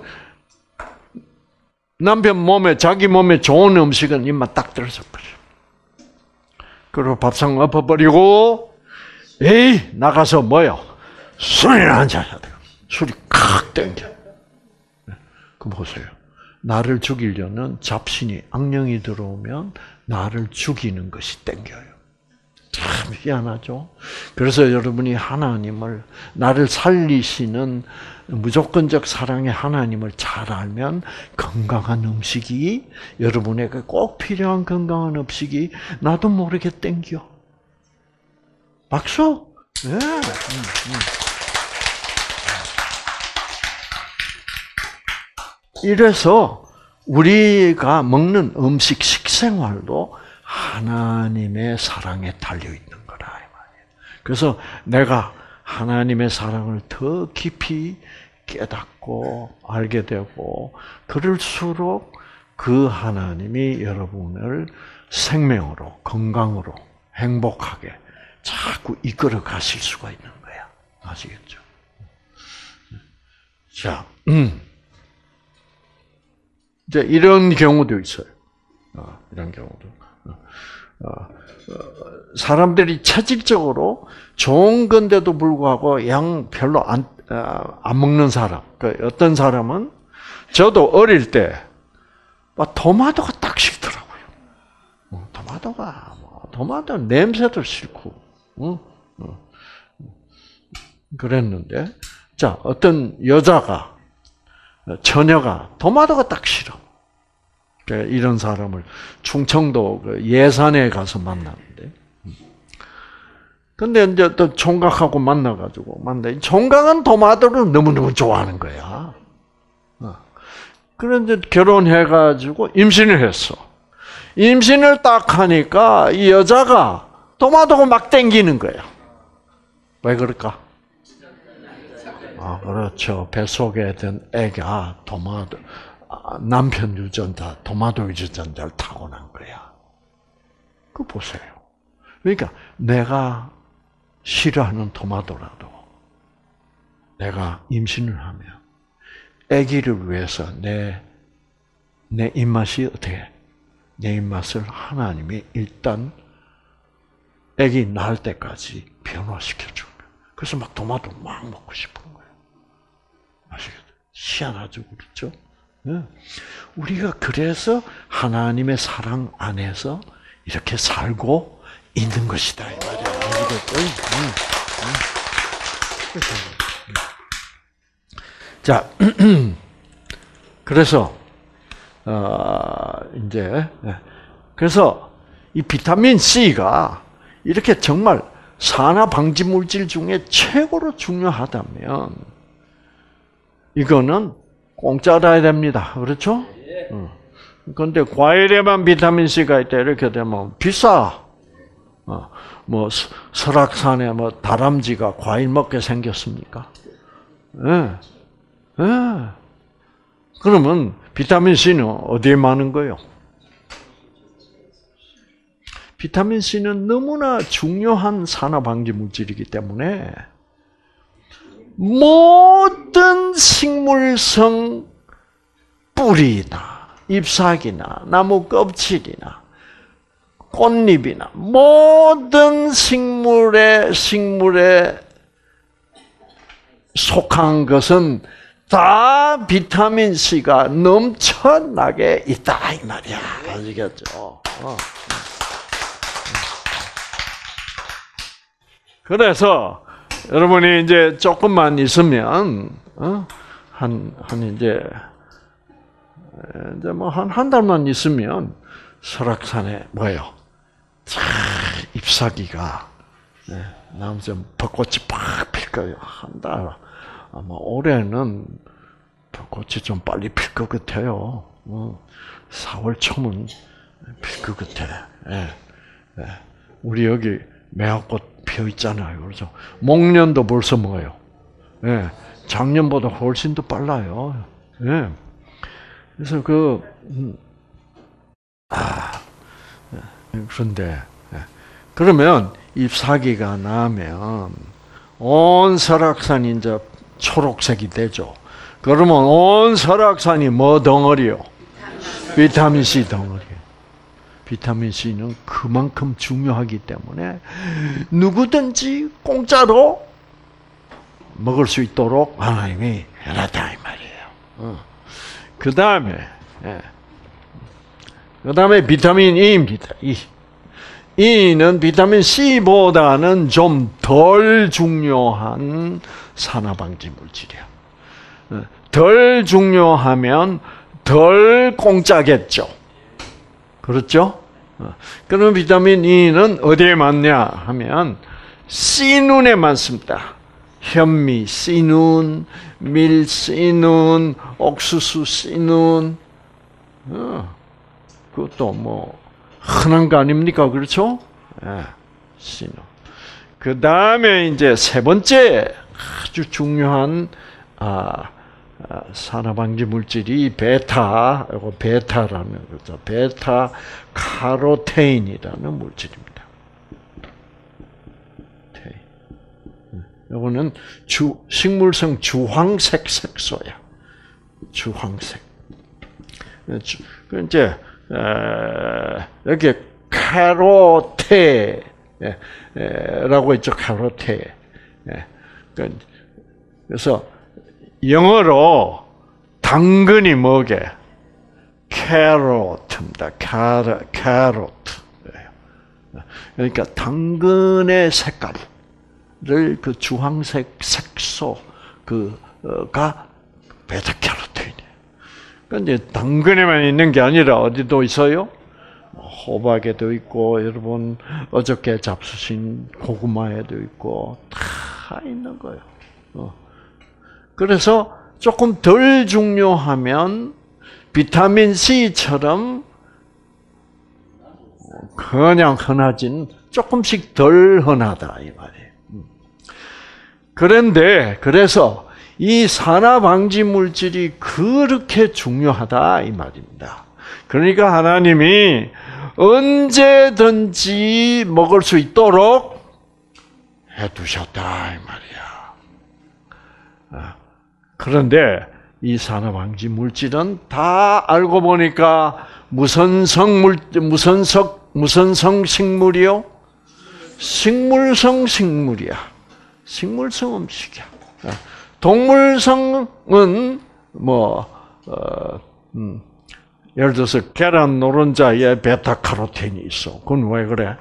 남편 몸에, 자기 몸에 좋은 음식은 입맛 딱 떨어져 버려. 그리고 밥상 엎어버리고, 에이, 나가서 뭐요? 술이나 한잔 해야 돼요. 술이 칵 땡겨. 그럼 보세요. 나를 죽이려는 잡신이, 악령이 들어오면 나를 죽이는 것이 땡겨요. 참 희한하죠? 그래서 여러분이 하나님을, 나를 살리시는 무조건적 사랑의 하나님을 잘 알면 건강한 음식이, 여러분에게 꼭 필요한 건강한 음식이 나도 모르게 땡겨. 박수! 네. 이래서 우리가 먹는 음식, 식생활도 하나님의 사랑에 달려있는 거라, 이 말이에요. 그래서 내가 하나님의 사랑을 더 깊이 깨닫고 알게 되고, 그럴수록 그 하나님이 여러분을 생명으로, 건강으로, 행복하게 자꾸 이끌어 가실 수가 있는 거야. 아시겠죠? 자, 이제 이런 경우도 있어요. 이런 경우도. 사람들이 체질적으로 좋은 건데도 불구하고 양 별로 안 먹는 사람. 어떤 사람은, 저도 어릴 때 토마토가 딱 싫더라고요. 토마토 냄새도 싫고, 그랬는데, 자, 어떤 여자가, 처녀가 토마토가 딱 싫어. 이런 사람을 충청도 예산에 가서 만났는데, 근데 이제 또 총각하고 만나가지고 총각은 토마토를 너무너무 좋아하는 거야. 그런데 결혼해가지고 임신을 했어. 임신을 딱 하니까 이 여자가 토마토가 막 땡기는 거야. 왜 그럴까? 그렇죠. 뱃속에 든 애가 남편 유전자, 토마토 유전자를 타고난 거야. 그거 보세요. 그러니까 내가 싫어하는 토마토라도 내가 임신을 하면 아기를 위해서 내 입맛이 어떻게? 내 입맛을 하나님이 일단 아기 낳을 때까지 변화시켜 준 거예요. 그래서 막 토마토 막 먹고 싶은 거예요. 아시겠죠? 희한하죠, 그렇죠? 네. 우리가 그래서 하나님의 사랑 안에서 이렇게 살고 있는 것이다 이 말이야. 자, 그래서 이제 그래서 이 비타민 C가 이렇게 정말 산화 방지 물질 중에 최고로 중요하다면 이거는 공짜로 해야 됩니다. 그렇죠? 그런데 과일에만 비타민 C가 있다 이렇게 되면 비싸. 뭐 설악산에 뭐 다람쥐가 과일 먹게 생겼습니까? 예. 그러면 비타민 C는 어디에 많은 거예요? 비타민 C는 너무나 중요한 산화 방지 물질이기 때문에 모든 식물성 뿌리나 잎사귀나 나무 껍질이나 꽃잎이나 모든 식물에 속한 것은 다 비타민 C가 넘쳐나게 있다 이 말이야. 아시겠죠? 그래서 여러분이 이제 조금만 있으면 이제 뭐 한 달만 있으면 설악산에 뭐예요? 잎사귀가 나무에 벚꽃이 팍 필 거예요. 한 달. 아마 올해는 벚꽃이 좀 빨리 필 것 같아요. 4월 초면 필 것 같아. 우리 여기 매화꽃 피어 있잖아요. 그렇죠? 목련도 벌써 뭐예요? 작년보다 훨씬 더 빨라요. 그래서 그런데 그러면 잎사귀가 나면 온 설악산이 이제 초록색이 되죠. 그러면 온 설악산이 뭐 덩어리요? 비타민 C 덩어리. 비타민 C는 그만큼 중요하기 때문에 누구든지 공짜로 먹을 수 있도록 하나님이 해놨다 이 말이에요. 그 다음에 비타민 E입니다. E는 비타민 C보다는 좀 덜 중요한 산화방지 물질이야. 덜 중요하면 덜 공짜겠죠. 그렇죠? 그럼 비타민 E는 어디에 많냐 하면 C눈에 많습니다. 현미 C눈, 밀 C눈, 옥수수 C눈. 그것도 뭐 흔한 거 아닙니까? 그렇죠? C눈. 그 다음에 이제 세 번째 아주 중요한 산화방지 물질이 베타라는 거죠. 베타 카로테인이라는 물질입니다. 이거는 식물성 주황색 색소야. 주황색. 이제 여기 카로테라고 있죠. 카로테. 그래서 영어로 당근이 뭐게? 캐로트입니다. 캐로트. 그러니까 당근의 색깔을 그 주황색 색소 가 베타캐로틴이에요. 그런데 당근에만 있는 게 아니라 어디도 있어요? 호박에도 있고, 여러분 어저께 잡수신 고구마에도 있고, 다 있는 거예요. 그래서 조금 덜 중요하면 비타민 C처럼 그냥 흔하진 조금씩 덜 흔하다 이 말이에요. 그런데 그래서 이 산화방지 물질이 그렇게 중요하다 이 말입니다. 그러니까 하나님이 언제든지 먹을 수 있도록 해두셨다 이 말이야. 그런데 이 산화방지 물질은 다 알고 보니까 무선성 식물이요? 식물성 식물이야. 식물성 음식이야. 동물성은 예를 들어서 계란 노른자에 베타카로틴이 있어. 그건 왜 그래?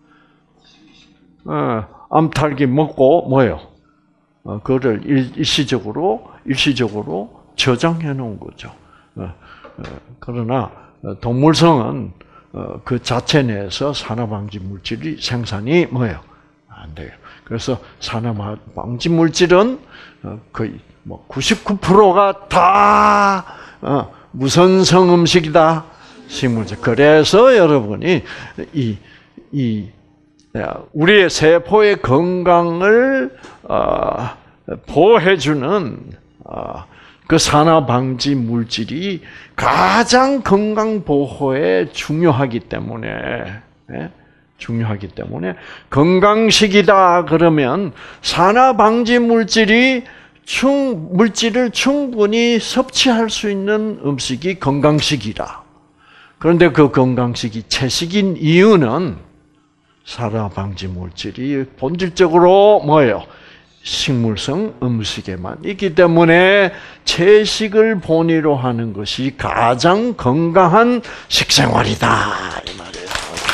암탉이 먹고 뭐예요? 그거를 일시적으로 저장해 놓은 거죠. 그러나 동물성은 그 자체 내에서 산화방지 물질이 생산이 뭐예요? 안 돼요. 그래서 산화방지 물질은 거의 99%가 다 무선성 음식이다. 식물질. 그래서 여러분이 우리의 세포의 건강을 보호해주는 그 산화방지 물질이 가장 건강 보호에 중요하기 때문에 건강식이다 그러면 산화방지 물질을 충분히 섭취할 수 있는 음식이 건강식이라. 그런데 그 건강식이 채식인 이유는 산화방지 물질이 본질적으로 뭐예요? 식물성 음식에만 있기 때문에 채식을 본의로 하는 것이 가장 건강한 식생활이다 이 말이에요.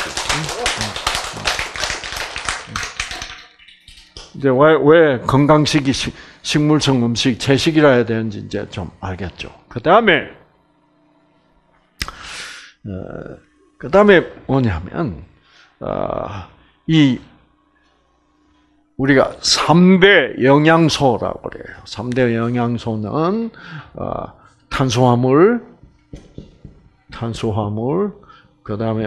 이제 왜 건강식이 식물성 음식 채식이라 해야 되는지 이제 좀 알겠죠. 그다음에 뭐냐면 우리가 3대 영양소라고 그래요. 3대 영양소는 탄수화물, 그다음에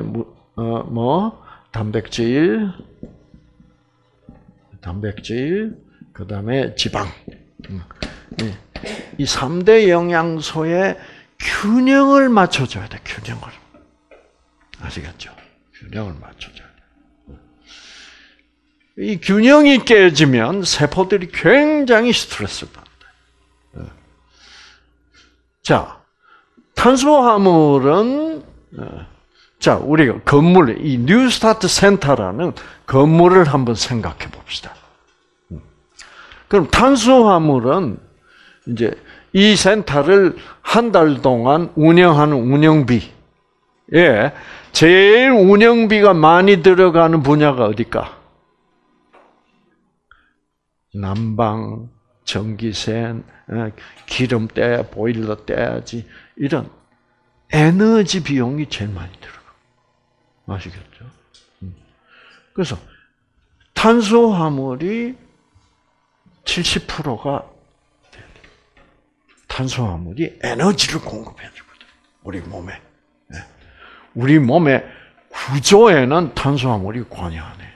단백질, 그다음에 지방. 이 3대 영양소의 균형을 맞춰줘야 돼. 균형을. 아시겠죠? 균형을 맞춰줘야 돼. 이 균형이 깨지면 세포들이 굉장히 스트레스를 받아요. 자, 탄수화물은 우리가 이 뉴스타트 센터라는 건물을 한번 생각해 봅시다. 그럼 탄수화물은 이제 이 센터를 한 달 동안 운영하는 운영비에 제일 운영비가 많이 들어가는 분야가 어딜까? 난방, 전기세, 기름때, 보일러 떼야지 이런 에너지 비용이 제일 많이 들어가. 아시겠죠? 그래서 탄수화물이 70%가 탄수화물이 에너지를 공급해 주거든. 우리 몸에. 우리 몸의 구조에는 탄수화물이 관여하네.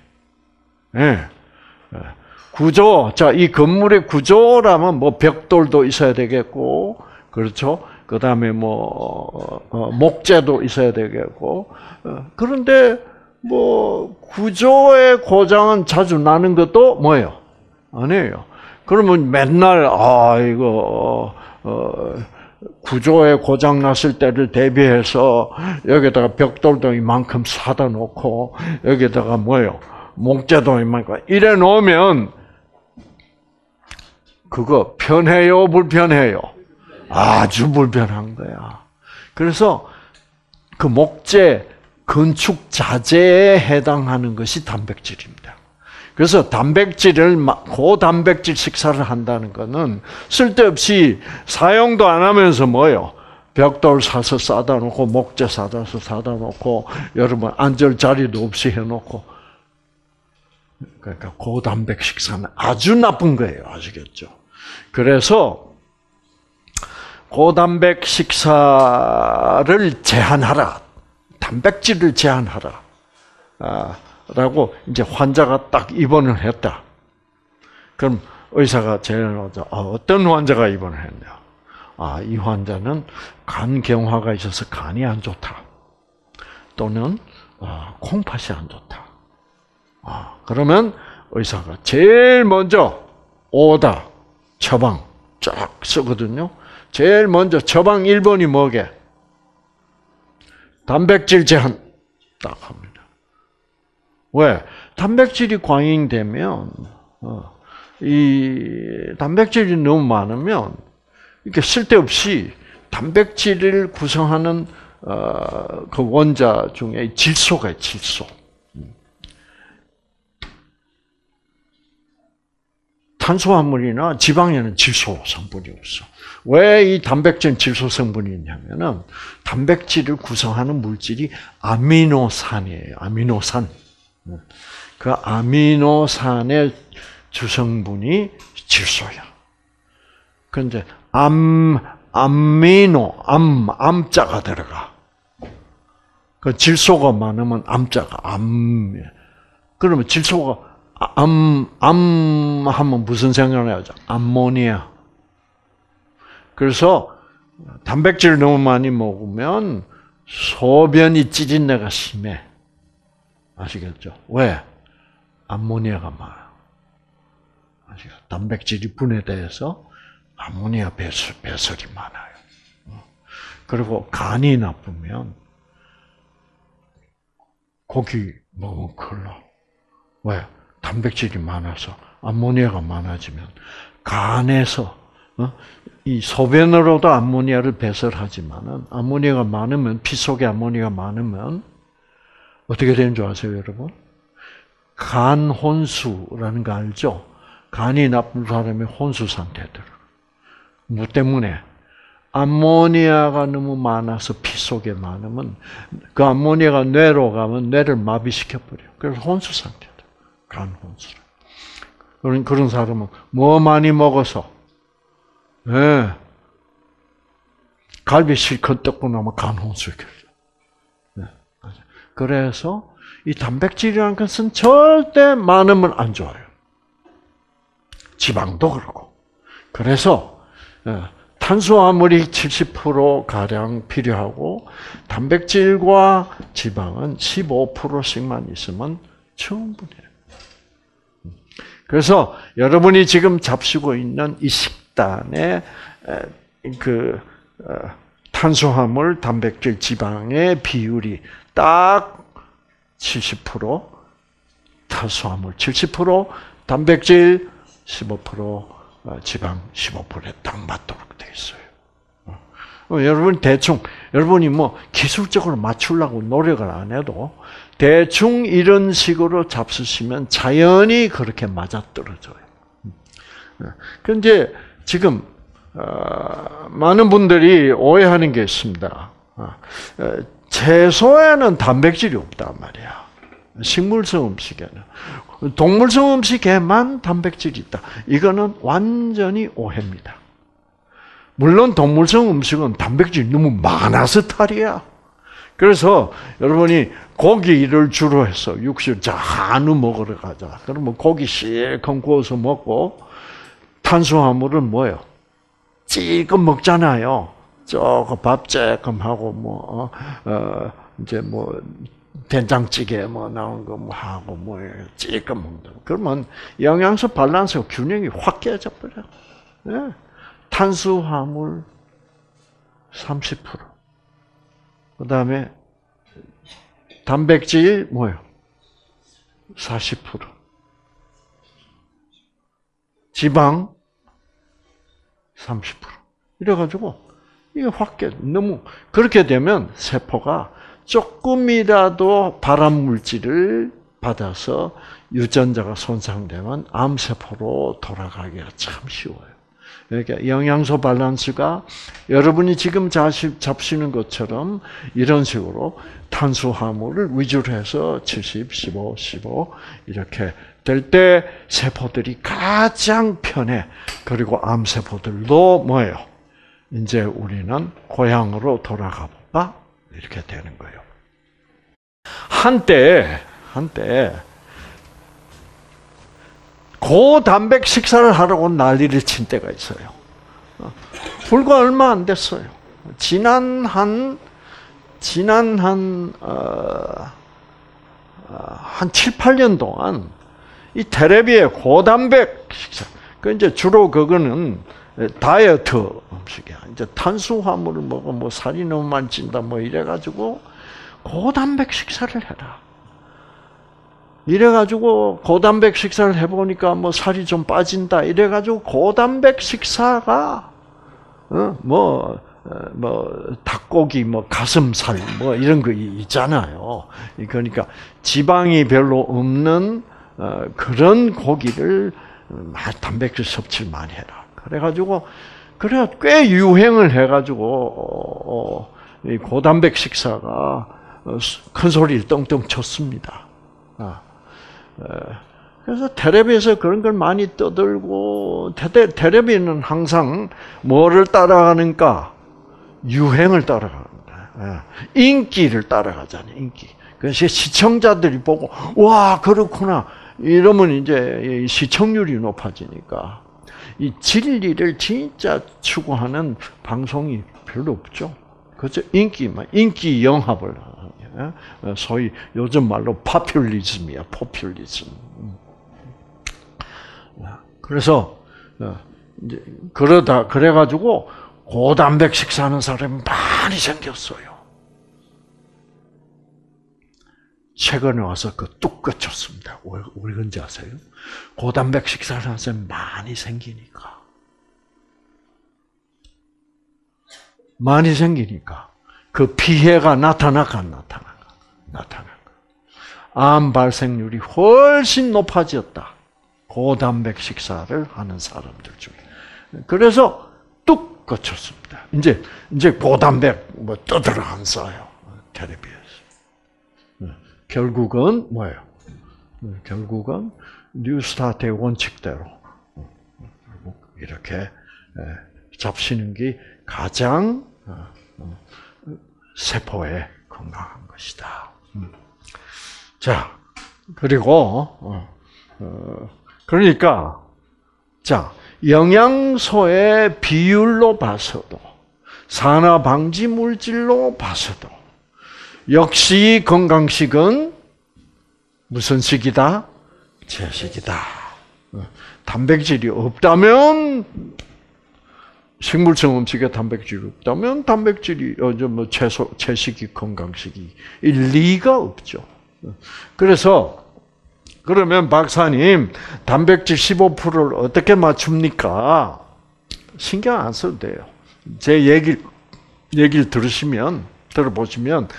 구조, 이 건물의 구조라면 벽돌도 있어야 되겠고, 그렇죠? 그 다음에 목재도 있어야 되겠고, 그런데 구조의 고장은 자주 나는 것도 뭐예요? 아니에요. 그러면 맨날, 구조에 고장 났을 때를 대비해서 여기다가 벽돌도 이만큼 사다 놓고, 여기다가 목재도 이만큼, 이래 놓으면, 그거 편해요, 불편해요? 아주 불편한 거야. 그래서 그 목재 건축 자재에 해당하는 것이 단백질입니다. 그래서 고단백질 식사를 한다는 것은 쓸데없이 사용도 안 하면서 벽돌 사서 싸다 놓고 목재 사서 사다 놓고 여러분 앉을 자리도 없이 해놓고 그러니까 고단백 식사는 아주 나쁜 거예요. 아시겠죠? 그래서 고단백 식사를 제한하라. 단백질을 제한하라. 라고 이제 환자가 딱 입원을 했다. 그럼 의사가 제일 먼저 어떤 환자가 입원을 했냐? 이 환자는 간 경화가 있어서 간이 안 좋다. 또는 콩팥이 안 좋다. 그러면 의사가 제일 먼저 오다 처방 쫙 쓰거든요. 제일 먼저 처방 1번이 뭐게? 단백질 제한 딱 합니다. 왜? 단백질이 과잉되면 이 단백질이 너무 많으면 이렇게 쓸데없이 단백질을 구성하는 그 원자 중에 질소가 있어요. 질소. 탄수화물이나 지방에는 질소 성분이 없어. 왜 이 단백질은 질소 성분이 있냐면은 단백질을 구성하는 물질이 아미노산이에요. 아미노산. 그 아미노산의 주성분이 질소야. 그런데 암자가 들어가. 그 질소가 많으면 암자가 그러면 질소가 하면 무슨 생각을 하죠? 암모니아. 그래서 단백질을 너무 많이 먹으면 소변이 찌진내가 심해. 아시겠죠? 왜? 암모니아가 많아. 아시겠죠? 단백질이 분해돼서 암모니아 배설이 많아요. 그리고 간이 나쁘면 고기 먹으면 큰일 나. 왜? 단백질이 많아서 암모니아가 많아지면 간에서 이 소변으로도 암모니아를 배설하지만은 암모니아가 많으면 피 속에 암모니아가 많으면 어떻게 되는 줄 아세요, 여러분? 간 혼수라는 거 알죠? 간이 나쁜 사람이 혼수 상태에 들어. 뭐 때문에? 암모니아가 너무 많아서 피 속에 많으면 그 암모니아가 뇌로 가면 뇌를 마비시켜버려. 그래서 혼수 상태다. 간 혼수. 그런 사람은 뭐 많이 먹어서 갈비 실컷 뜯고 나면 간 혼수. 그래서 이 단백질이라는 것은 절대 많으면 안 좋아요. 지방도 그렇고. 그래서 탄수화물이 70%가량 필요하고 단백질과 지방은 15%씩만 있으면 충분해요. 그래서 여러분이 지금 잡수고 있는 이 식단의 탄수화물, 단백질, 지방의 비율이 딱 70%, 탄수화물 70%, 단백질 15%, 지방 15%에 딱 맞도록 되어 있어요. 여러분 여러분이 뭐 기술적으로 맞추려고 노력을 안 해도 대충 이런 식으로 잡수시면 자연히 그렇게 맞아떨어져요. 그런데 지금 많은 분들이 오해하는 게 있습니다. 채소에는 단백질이 없단 말이야. 식물성 음식에는. 동물성 음식에만 단백질이 있다. 이거는 완전히 오해입니다. 물론 동물성 음식은 단백질이 너무 많아서 탈이야. 그래서 여러분이 고기를 주로 해서 육식, 한우 먹으러 가자. 그러면 고기 실컷 구워서 먹고 탄수화물은 뭐예요? 찔끔 먹잖아요. 조금 밥 쬐끔 하고 이제 된장찌개 나온 거 하고 찔끔 먹는. 그러면 영양소 밸런스 균형이 확 깨져 버려. 네. 탄수화물 30%. 그다음에 단백질 뭐예요? 40%. 지방 30%. 이래가지고 이게 확 깨. 너무 그렇게 되면 세포가 조금이라도 발암 물질을 받아서 유전자가 손상되면 암세포로 돌아가기가 참 쉬워요. 그러니까 영양소 밸런스가 여러분이 지금 잡수는 것처럼 이런 식으로 탄수화물을 위주로 해서 70, 15, 15 이렇게 될 때 세포들이 가장 편해. 그리고 암세포들도 뭐예요? 이제 우리는 고향으로 돌아가 볼까? 이렇게 되는 거예요. 한때 고단백 식사를 하라고 난리를 친 때가 있어요. 불과 얼마 안 됐어요. 지난 한 7, 8년 동안 이 텔레비에 고단백 식사, 그 이제 주로 그거는 다이어트 음식이야. 이제 탄수화물을 먹어 뭐 살이 너무 많이 찐다 뭐 이래가지고 고단백 식사를 해라. 이래가지고 고단백 식사를 해보니까 살이 좀 빠진다. 이래가지고 고단백 식사가 닭고기, 가슴살, 이런 거 있잖아요. 그러니까 지방이 별로 없는 그런 고기를 단백질 섭취를 많이 해라. 그래가지고 꽤 유행을 해가지고 이 고단백 식사가 큰 소리를 떵떵 쳤습니다. 그래서 텔레비에서 그런 걸 많이 떠들고, 텔레비는 항상 뭐를 따라가는가? 유행을 따라갑니다. 인기를 따라가잖아요, 인기. 그래서 시청자들이 보고, 와, 그렇구나. 이러면 이제 시청률이 높아지니까. 이 진리를 진짜 추구하는 방송이 별로 없죠. 그렇죠? 인기 영합을 하는, 소위 요즘 말로 포퓰리즘이야, 포퓰리즘. 그래서 이제 그래가지고 고단백 식사하는 사람이 많이 생겼어요. 최근에 와서 뚝 꺼쳤습니다. 왜 그런지 아세요? 고단백 식사를 하는 사람이 많이 생기니까. 그 피해가 나타날까 안 나타날까. 암 발생률이 훨씬 높아졌다. 고단백 식사를 하는 사람들 중에. 그래서 뚝 꺼쳤습니다. 이제 고단백 떠들어 안 써요. 텔레비에서. 결국은 뭐예요? 결국은 뉴스타트의 원칙대로 이렇게 잡수는 게 가장 세포에 건강한 것이다. 자, 그리고 그러니까 영양소의 비율로 봐서도 산화 방지 물질로 봐서도 역시 건강식은 무슨 식이다? 채식이다. 단백질이 없다면 식물성 음식에 단백질이 없다면 단백질이 채식이 건강식이 리가 없죠. 그래서 그러면 박사님 단백질 15%를 어떻게 맞춥니까? 신경 안 써도 돼요. 제 얘기를 들어보시면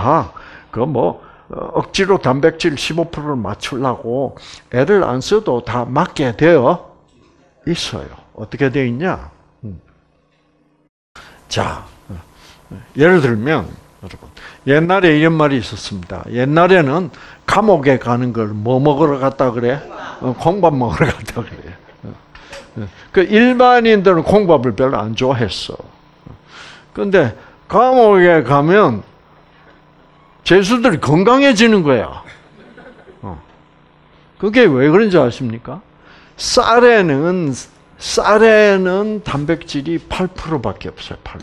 억지로 단백질 15%를 맞추려고 애를 안 써도 다 맞게 되어 있어요. 어떻게 되어 있냐? 자, 예를 들면 여러분 옛날에 이런 말이 있었습니다. 옛날에는 감옥에 가는 걸 뭐 먹으러 갔다 그래? 콩밥 먹으러 갔다 그래. 그 일반인들은 콩밥을 별로 안 좋아했어. 그런데 감옥에 가면 죄수들이 건강해지는 거야. 그게 왜 그런지 아십니까? 쌀에는 단백질이 8%밖에 없어요. 8%.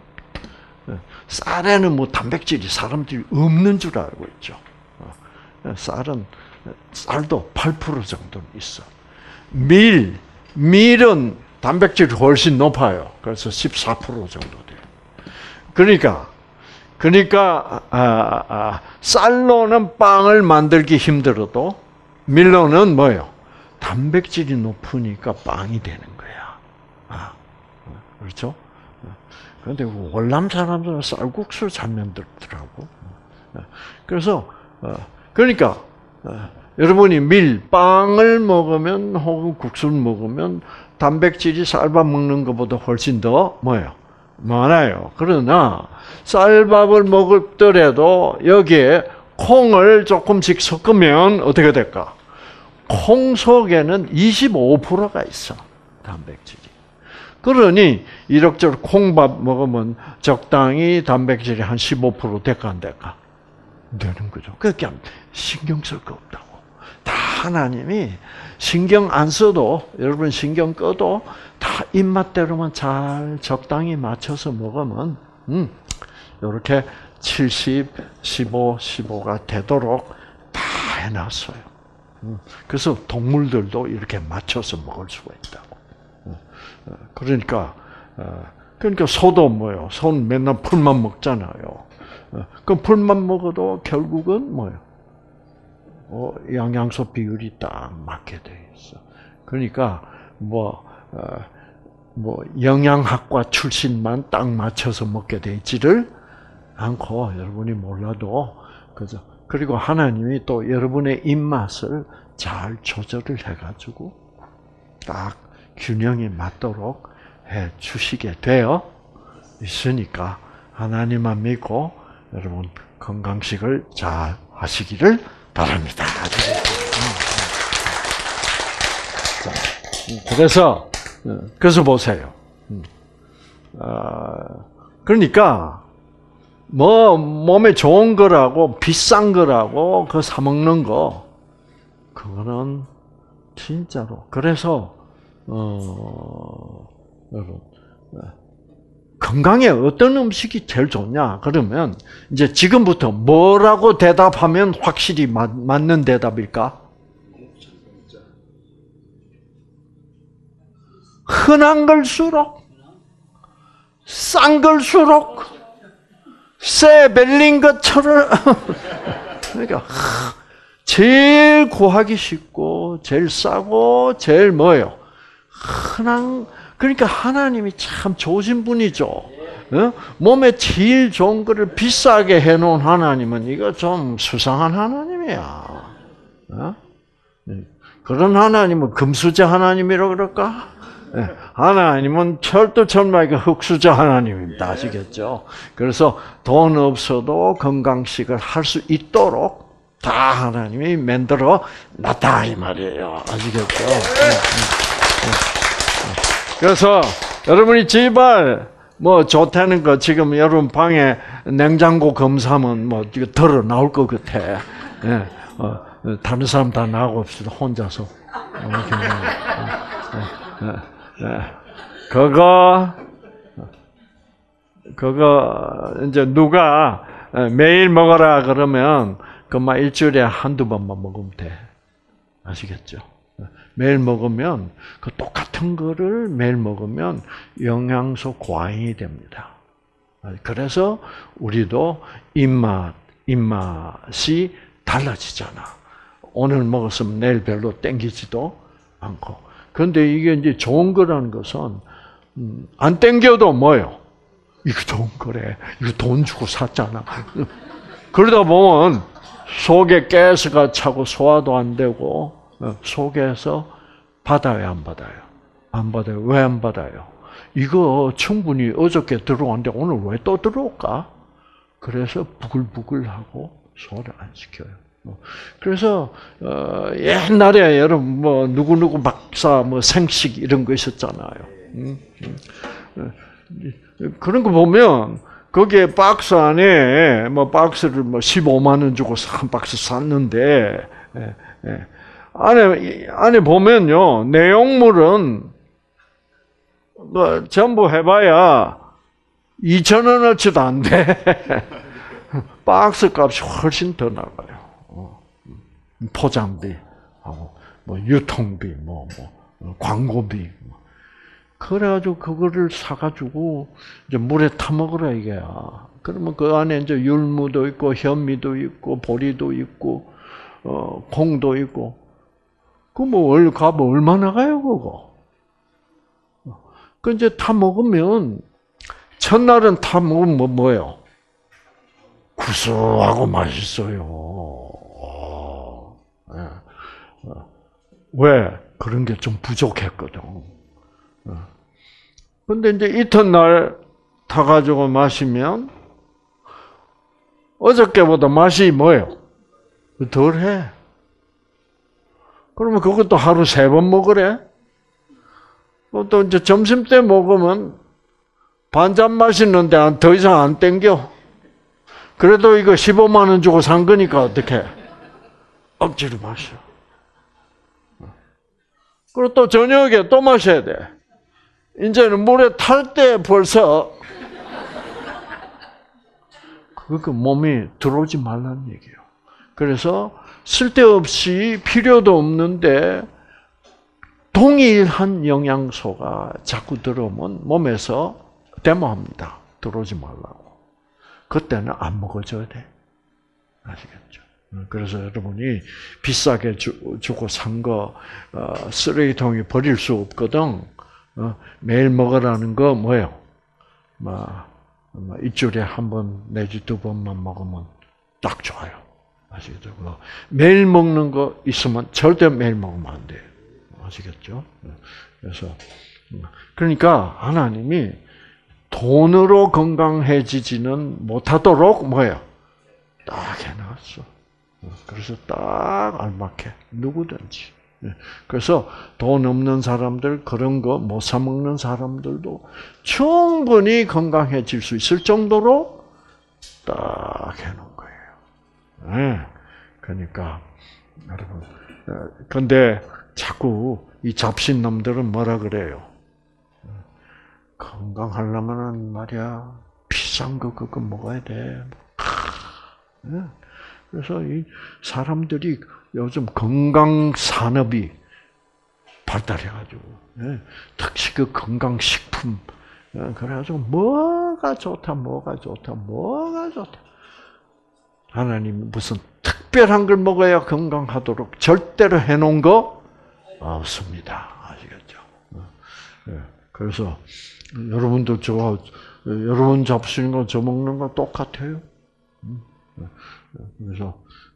쌀에는 단백질이 사람들이 없는 줄 알고 있죠. 쌀도 8% 정도는 있어. 밀은 단백질이 훨씬 높아요. 그래서 14% 정도 돼요. 그러니까 쌀로는 빵을 만들기 힘들어도 밀로는 뭐예요? 단백질이 높으니까 빵이 되는 거야. 그렇죠? 그런데 월남 사람들은 쌀국수를 잘 만들더라고. 그래서 그러니까 여러분이 빵을 먹으면 혹은 국수를 먹으면 단백질이 쌀밥 먹는 것보다 훨씬 더 뭐예요? 많아요. 그러나 쌀밥을 먹더라도 여기에 콩을 조금씩 섞으면 어떻게 될까? 콩 속에는 25%가 있어. 단백질이. 그러니 이럭저럭 콩밥 먹으면 적당히 단백질이 한 15% 될까 안 될까? 되는 거죠. 그렇게 신경 쓸 거 없다고. 다 하나님이 신경 안 써도 여러분 신경 꺼도 다 입맛대로만 잘 적당히 맞춰서 먹으면 이렇게 70, 15, 15가 되도록 다 해놨어요. 그래서 동물들도 이렇게 맞춰서 먹을 수가 있다고. 그러니까 소도 뭐요? 소는 맨날 풀만 먹잖아요. 그럼 풀만 먹어도 결국은 뭐요? 영양소 비율이 딱 맞게 돼 있어. 그러니까 영양학과 출신만 딱 맞춰서 먹게 돼 있지를 않고 여러분이 몰라도 그죠. 그리고 하나님이 또 여러분의 입맛을 잘 조절을 해가지고 딱 균형이 맞도록 해 주시게 되어 있으니까 하나님만 믿고 여러분 건강식을 잘 하시기를 바랍니다. 그래서 보세요. 그러니까 몸에 좋은 거라고 비싼 거라고 그 사 먹는 거 그거는 진짜로 그래서 여러분 건강에 어떤 음식이 제일 좋냐? 그러면 이제 지금부터 뭐라고 대답하면 확실히 맞는 대답일까? 흔한 걸수록 싼 걸수록 새 ber린 것처럼 그러니까 제일 구하기 쉽고 제일 싸고 제일 뭐예요? 흔한 그러니까 하나님이 참 좋으신 분이죠. 몸에 제일 좋은 거를 비싸게 해놓은 하나님은 이거 좀 수상한 하나님이야. 그런 하나님은 금수저 하나님이라고 그럴까? 하나님은 철두철미하게 흙수저 하나님입니다. 아시겠죠? 그래서 돈 없어도 건강식을 할 수 있도록 다 하나님이 만들어 놨다 이 말이에요. 아시겠죠? 그래서 여러분이 제발 좋다는 거 지금 여러분 방에 냉장고 검사하면 이거 덜어 나올 것 같아. 다른 사람 다 나가고 없어도 혼자서. 그거 이제 누가 매일 먹어라 그러면 그만 일주일에 한두 번만 먹으면 돼. 아시겠죠? 매일 먹으면 그 똑같은 거를 매일 먹으면 영양소 과잉이 됩니다. 그래서 우리도 입맛이 달라지잖아. 오늘 먹었으면 내일 별로 땡기지도 않고. 그런데 이게 이제 좋은 거라는 것은 안 땡겨도 뭐예요? 이거 좋은 거래. 이거 돈 주고 샀잖아. 그러다 보면 속에 가스가 차고 소화도 안 되고 속에서 받아요, 안 받아요? 안 받아요. 왜 안 받아요? 이거 충분히 어저께 들어왔는데 오늘 왜 또 들어올까? 그래서 부글부글하고 소화를 안 시켜요. 그래서 옛날에 여러분 누구누구 박사 생식 이런 거 있었잖아요. 그런 거 보면 거기에 박스 안에 박스를 15만 원 주고 한 박스 샀는데 안에 보면요 내용물은 전부 해봐야 2,000원어치도 안 돼. 박스 값이 훨씬 더 나가요. 포장비하고 유통비, 광고비. 그래가지고 그거를 사가지고 이제 물에 타 먹으라 이게야. 그러면 그 안에 이제 율무도 있고 현미도 있고 보리도 있고 콩도 있고. 그 값 얼마나 가요 그거? 그 이제 타 먹으면 첫날은 타 먹으면 뭐예요? 구수하고 맛있어요. 왜? 그런 게 좀 부족했거든. 근데 이제 이튿날 타가지고 마시면 어저께보다 맛이 뭐예요? 덜해. 그러면 그것도 하루 3번 먹으래? 또 이제 점심 때 먹으면 반잔 마시는데 더 이상 안 땡겨. 그래도 이거 15만 원 주고 산 거니까 어떻게? 억지로 마셔. 그리고 또 저녁에 또 마셔야 돼. 이제는 물에 탈 때 벌써 그 몸이 들어오지 말라는 얘기예요. 그래서 쓸데없이 필요도 없는데 동일한 영양소가 자꾸 들어오면 몸에서 데모합니다. 들어오지 말라고. 그때는 안 먹어줘야 돼. 아시겠죠? 그래서 여러분이 비싸게 주고 산 거 쓰레기통에 버릴 수 없거든. 매일 먹으라는 거 뭐예요? 일주일에 1번 내지 2번만 먹으면 딱 좋아요. 아시겠죠? 매일 먹는 거 있으면 절대 매일 먹으면 안 돼요. 아시겠죠? 그래서 그러니까 하나님이 돈으로 건강해지지는 못하도록 뭐예요? 딱 해놨어. 그래서 딱 알맞게 누구든지. 그래서 돈 없는 사람들 그런 거 못 사 먹는 사람들도 충분히 건강해질 수 있을 정도로 딱 해놓은 거예요. 그러니까 여러분, 근데 자꾸 이 잡신놈들은 뭐라 그래요? 건강하려면 말이야 비싼 거 그거 먹어야 돼. 그래서 이 사람들이 요즘 건강 산업이 발달해가지고 특히 그 건강식품 그래가지고 뭐가 좋다. 하나님 무슨 특별한 걸 먹어야 건강하도록 절대로 해놓은 거 없습니다. 아시겠죠? 그래서 여러분도 여러분 잡수는 거 저 먹는 거 똑같아요. 그래서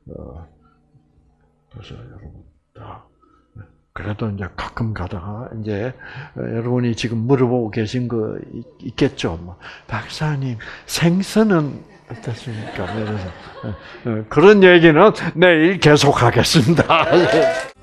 여러분 다 그래도 이제 가끔 가다가 이제 여러분이 지금 물어보고 계신 거 있겠죠. 박사님 생선은 어떻습니까? 그래서 그런 얘기는 내일 계속하겠습니다.